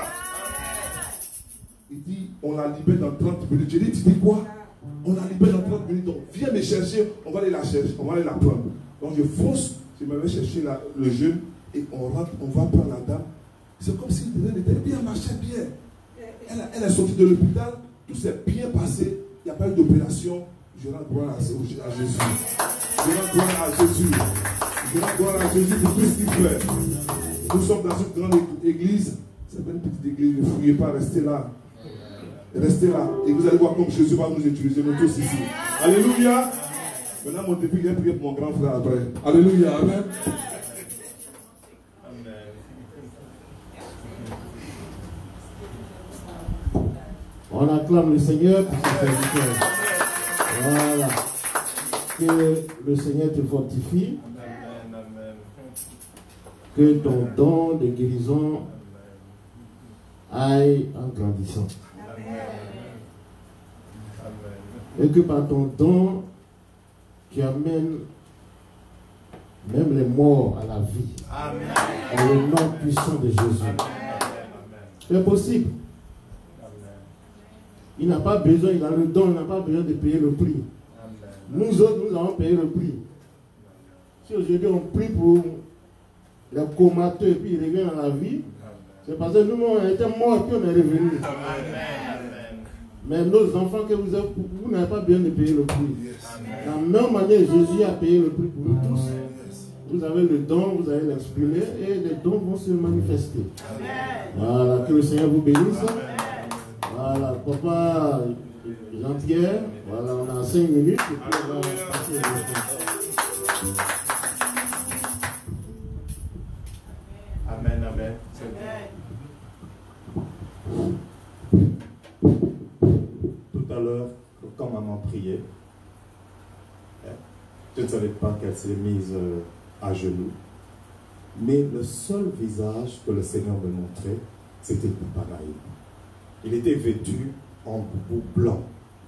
Il dit, on la libère dans 30 minutes. J'ai dit, tu dis quoi? On la libère dans 30 minutes. Donc, viens me chercher, on va aller la chercher, on va aller la prendre. Donc, je fonce, je me vais chercher le jeune, et on rentre, on va prendre la dame. C'est comme si elle était bien, marchait bien. Elle est sortie de l'hôpital, tout s'est bien passé, il n'y a pas eu d'opération. Je rends gloire à Jésus. Je rends gloire à Jésus. Je rends gloire à Jésus pour tout ce qu'il fait. Nous sommes dans une grande église. C'est pas une petite église, ne fouillez pas, restez là. Restez là. Et vous allez voir comme Jésus va nous utiliser, nous tous ici. Alléluia. Maintenant, mon début, il a prié pour mon grand frère après. Alléluia. Amen. On acclame le Seigneur pour sa serviteur. Voilà. Que le Seigneur te fortifie. Que ton don de guérison aille en grandissant. Et que par ton don, tu amènes même les morts à la vie. Dans le nom puissant de Jésus. C'est possible. Il n'a pas besoin, il a le don, il n'a pas besoin de payer le prix. Nous autres, nous allons payer le prix. Si aujourd'hui on prie pour les comateux et puis ils reviennent à la vie, c'est parce que nous, on était morts et puis on est revenus. Mais nos enfants que vous n'avez pas besoin de payer le prix. De la même manière, Jésus a payé le prix pour nous tous. Vous avez le don, vous allez l'exprimer et les dons vont se manifester. Voilà, que le Seigneur vous bénisse. Voilà, papa Jean-Pierre, voilà, on a 5 minutes et puis on va passer au reste. Amen, amen. Tout à l'heure, quand maman priait, je ne savais pas qu'elle s'est mise à genoux. Mais le seul visage que le Seigneur me montrait, c'était Papa Naïm. Il était vêtu en boubou blanc.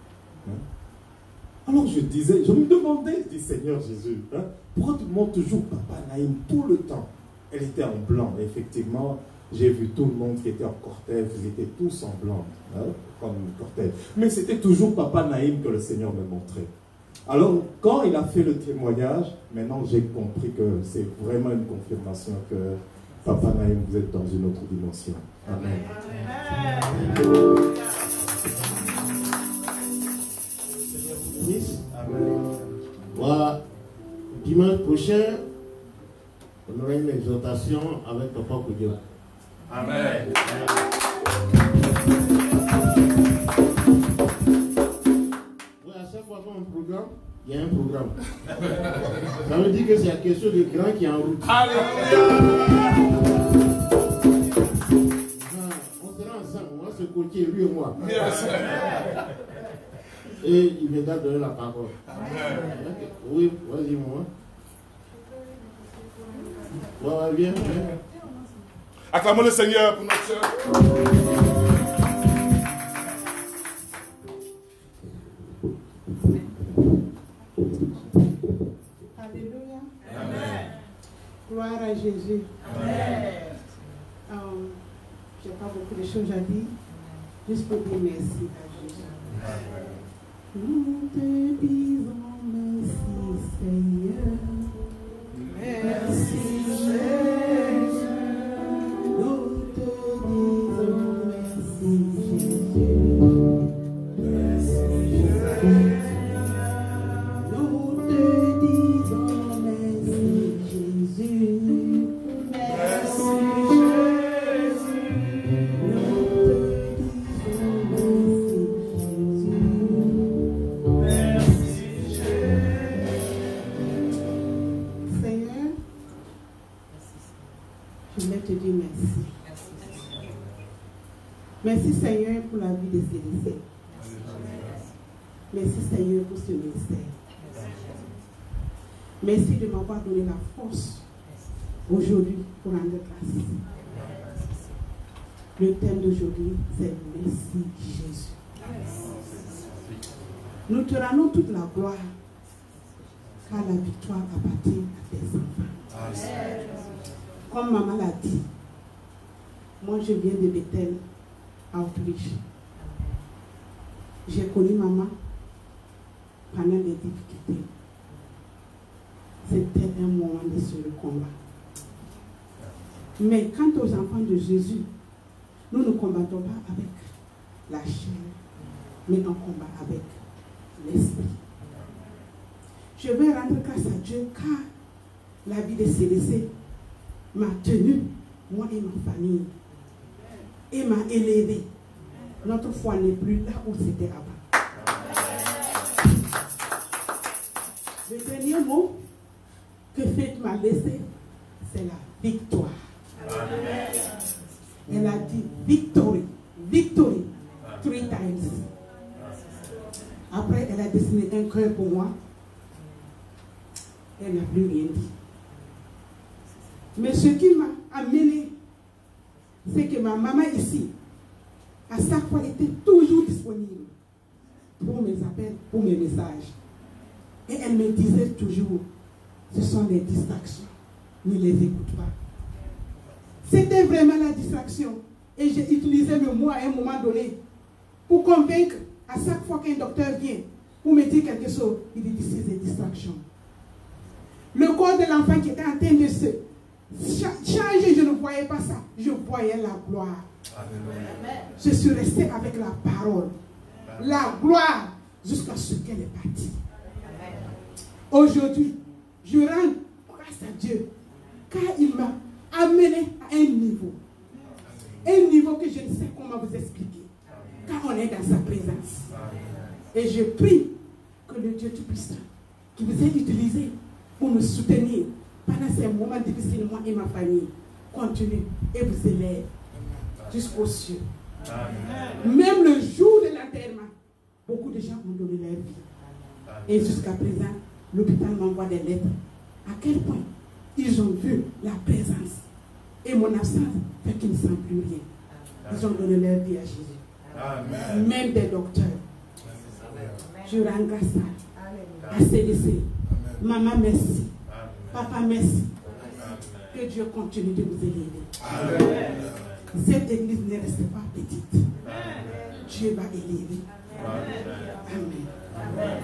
Alors je me demandais, je dis Seigneur Jésus, pourquoi tu montres toujours Papa Naïm tout le temps? Elle était en blanc, effectivement. J'ai vu tout le monde qui était en cortège, ils étaient tous en blanc, comme cortège. Mais c'était toujours Papa Naïm que le Seigneur me montrait. Alors, quand il a fait le témoignage, maintenant j'ai compris que c'est vraiment une confirmation que Papa Naïm, vous êtes dans une autre dimension. Amen. Voilà. Dimanche prochain, on aura une exhortation avec Papa Koudia. Amen. Oui, à chaque fois qu'on a un programme, il y a un programme. Ça veut dire que c'est quelque chose de grand qui est en route. On sera ensemble, moi, ce côté, lui et moi. Et il viendra donner la parole. Oui, vas-y, moi. Ouais, viens. Acclamons le Seigneur pour notre soeur. Alléluia. Amen. Gloire à Jésus. Amen. Je n'ai pas beaucoup de choses à dire, juste pour dire merci à Jésus. Amen. Nous te disons merci Seigneur. Merci Jésus. Nous te disons merci Jésus. Merci Jésus. Nous te disons merci Jésus. Merci Jésus. Nous te disons merci Jésus. Seigneur, je voulais te dire merci. Merci Seigneur pour la vie de CDC. Merci Seigneur pour ce ministère. Merci de m'avoir donné la force aujourd'hui pour rendre grâce. Le thème d'aujourd'hui, c'est merci Jésus. Nous te rendons toute la gloire car la victoire appartient à tes enfants. Comme maman l'a dit, moi je viens de Bethel, à Autriche. J'ai connu maman pendant les difficultés. C'était un moment de sur le combat. Mais quant aux enfants de Jésus, nous ne combattons pas avec la chair, mais on combat avec l'esprit. Je vais rendre grâce à Dieu car la vie de CDC m'a tenu, moi et ma famille, et m'a élevé. Notre foi n'est plus là où c'était avant. Le dernier mot que Faith m'a laissé, c'est la victoire. Elle a dit victory, victory, 3 times. Après, elle a dessiné un cœur pour moi. Elle n'a plus rien dit. Mais ce qui m'a amené, c'est que ma maman ici, à chaque fois, était toujours disponible pour mes appels, pour mes messages. Et elle me disait toujours, ce sont des distractions, ne les écoute pas. C'était vraiment la distraction. Et j'ai utilisé le mot à un moment donné pour convaincre, à chaque fois qu'un docteur vient pour me dire quelque chose, il dit, c'est des distractions. Le corps de l'enfant qui était en train de se changer, je ne voyais pas ça. Je voyais la gloire. Amen. Je suis resté avec la parole. La gloire jusqu'à ce qu'elle est partie. Aujourd'hui, je rends grâce à Dieu car il m'a amené à un niveau. Un niveau que je ne sais comment vous expliquer. Car on est dans sa présence. Et je prie que le Dieu Tout-Puissant qui vous a utilisé pour me soutenir pendant ces moments difficiles, moi et ma famille, continue et vous élève jusqu'aux cieux. Amen. Même le jour de l'enterrement, beaucoup de gens ont donné leur vie. Et jusqu'à présent, l'hôpital m'envoie des lettres. À quel point ils ont vu la présence. Et mon absence fait qu'ils ne sentent plus rien. Ils ont donné leur vie à Jésus. Amen. Même des docteurs. Amen. Je rends grâce à CDC. Maman, merci. Papa, merci. Que Dieu continue de vous élever. Amen. Cette église ne reste pas petite. Amen. Dieu va élever. Amen. Amen.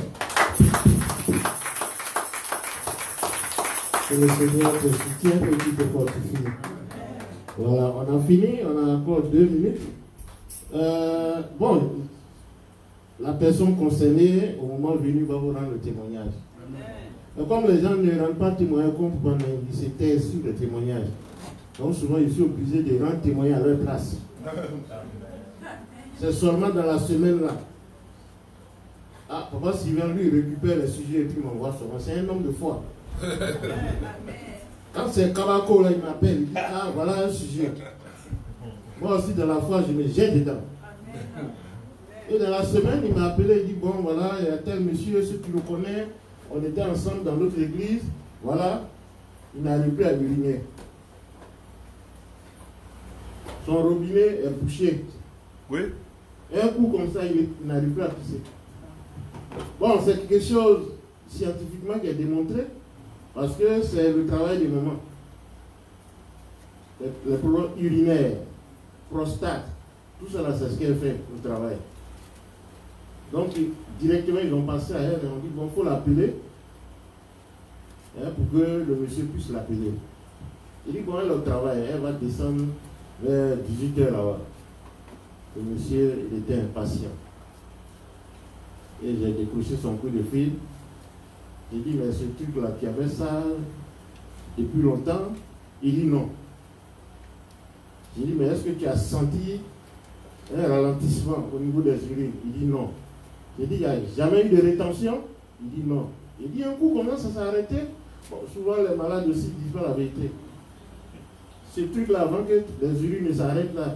Que le Seigneur te soutienne et qu'il te fortifie. Voilà, on a fini, on a encore 2 minutes. Bon, la personne concernée, au moment venu, va vous rendre le témoignage. Comme les gens ne rendent pas témoignage, comme vous ils se taisent sur le témoignage. Donc souvent, ils sont obligés de rendre témoignage à leur place. C'est seulement dans la semaine-là Ah, papa Sylvain, lui, il récupère les sujets et puis m'envoie sur moi. C'est un homme de foi. Quand c'est Kabako, là, il m'appelle, il dit, ah, voilà un sujet. Moi aussi, dans la foi, je me jette dedans. Et dans la semaine, il m'a appelé, il dit, bon, voilà, il y a tel monsieur, ceux qui le connaissent, on était ensemble dans l'autre église, voilà, il n'arrive plus à uriner. Son robinet est bouché. Oui. Et un coup comme ça, il n'arrive plus à pisser. Bon, c'est quelque chose scientifiquement qui est démontré, parce que c'est le travail des mamans. Les problèmes urinaires, prostate, tout ça là, c'est ce qu'elle fait au travail. Donc, directement, ils ont passé à elle et ont dit, bon, il faut l'appeler pour que le monsieur puisse l'appeler. Il dit, bon, elle est au travail, elle va descendre vers 18h là-bas. Le monsieur, il était impatient. Et j'ai décroché son coup de fil. J'ai dit, mais ce truc-là, qui avait ça depuis longtemps, il dit non. J'ai dit, mais est-ce que tu as senti un ralentissement au niveau des urines? Il dit non. J'ai dit, il n'y a jamais eu de rétention? Il dit non. Il dit, un coup, comment ça s'est arrêté? Bon, souvent, les malades aussi disent pas la vérité. Ce truc-là, avant que les urines s'arrêtent là,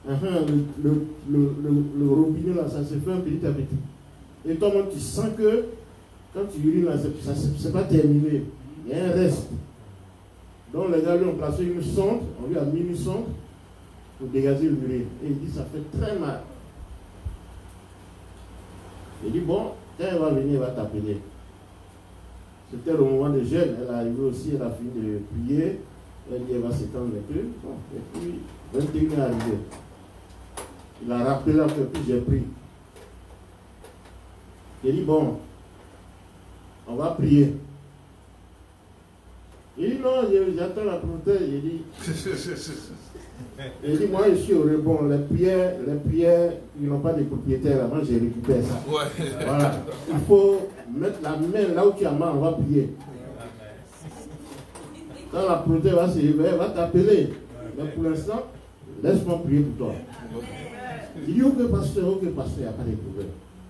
le robinet là, ça se fait un petit à petit. Et toi, tu sens que quand tu urines là, c'est pas terminé. Il y a un reste. Donc les gars lui ont placé une sonde, on lui a mis une sonde pour dégager l'urine. Et il dit, ça fait très mal. Il dit, bon, quand elle va venir, elle va t'appeler. C'était le moment de jeûne. Elle est arrivée aussi, elle a fini de prier. Elle dit, elle va s'étendre un peu. Bon, et puis, 21 est arrivé. Il a rappelé après, puis j'ai pris. Il dit, bon, on va prier. Il dit, non, j'attends la prothèse. Il dit, moi, je suis au rebond. Les prières, ils n'ont pas de propriétaire. Moi, j'ai récupéré ça. Ouais. Voilà. Il faut mettre la main là où tu as mal, on va prier. Quand la prothèse va se réveiller, elle va t'appeler. Mais pour l'instant, laisse-moi prier pour toi. Il dit, ok, pasteur, il n'y a pas de problème.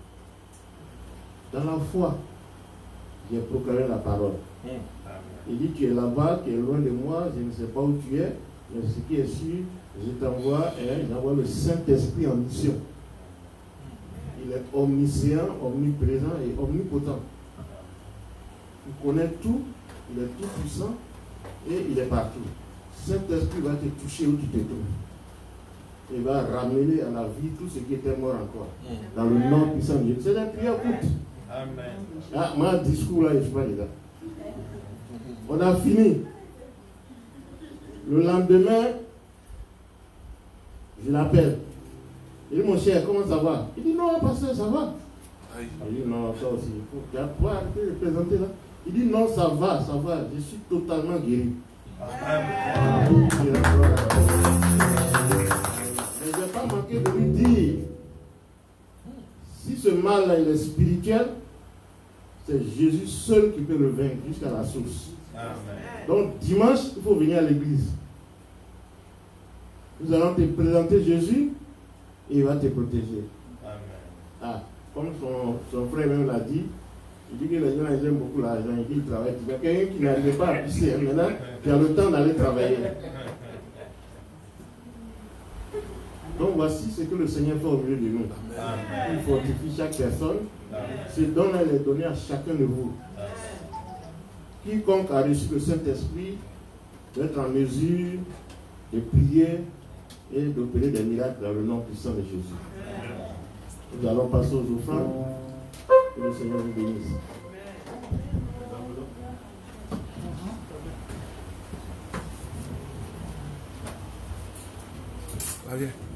Dans la foi, j'ai proclamé la parole. Il dit, tu es là-bas, tu es loin de moi, je ne sais pas où tu es, mais ce qui est sûr, je t'envoie et j'envoie le Saint-Esprit en mission. Il est omniscient, omniprésent et omnipotent. Il connaît tout, il est tout puissant et il est partout. Saint-Esprit va te toucher où tu te trouves. Il va ramener à la vie tout ce qui était mort encore. Dans le nom puissant de Dieu. C'est la prière courte. Amen. Ah, moi, discours là, je ne suis pas là. On a fini. Le lendemain, je l'appelle. Il dit, mon cher, comment ça va? Il dit, non, pasteur, ça va. Il dit, non, ça aussi. Tu as pas arrêté de présenter là? Il dit, non, ça va, je suis totalement guéri. Amen. Mais je n'ai pas manqué de lui dire, si ce mal-là il est spirituel, c'est Jésus seul qui peut le vaincre jusqu'à la source. Amen. Donc dimanche, il faut venir à l'église. Nous allons te présenter Jésus et il va te protéger. Amen. Ah, comme son frère même l'a dit, il dit que les gens ils aiment beaucoup l'argent, il dit qu'il travaille. Il y a quelqu'un qui n'arrive pas à pisser, maintenant tu as le temps d'aller travailler. Donc voici ce que le Seigneur fait au milieu de nous. Amen. Il fortifie chaque personne. Ce don elle est donné à chacun de vous. Quiconque a reçu le Saint-Esprit doit être en mesure de prier et d'opérer des miracles dans le nom puissant de Jésus. Nous allons passer aux offrandes. Que le Seigneur vous bénisse. Allez.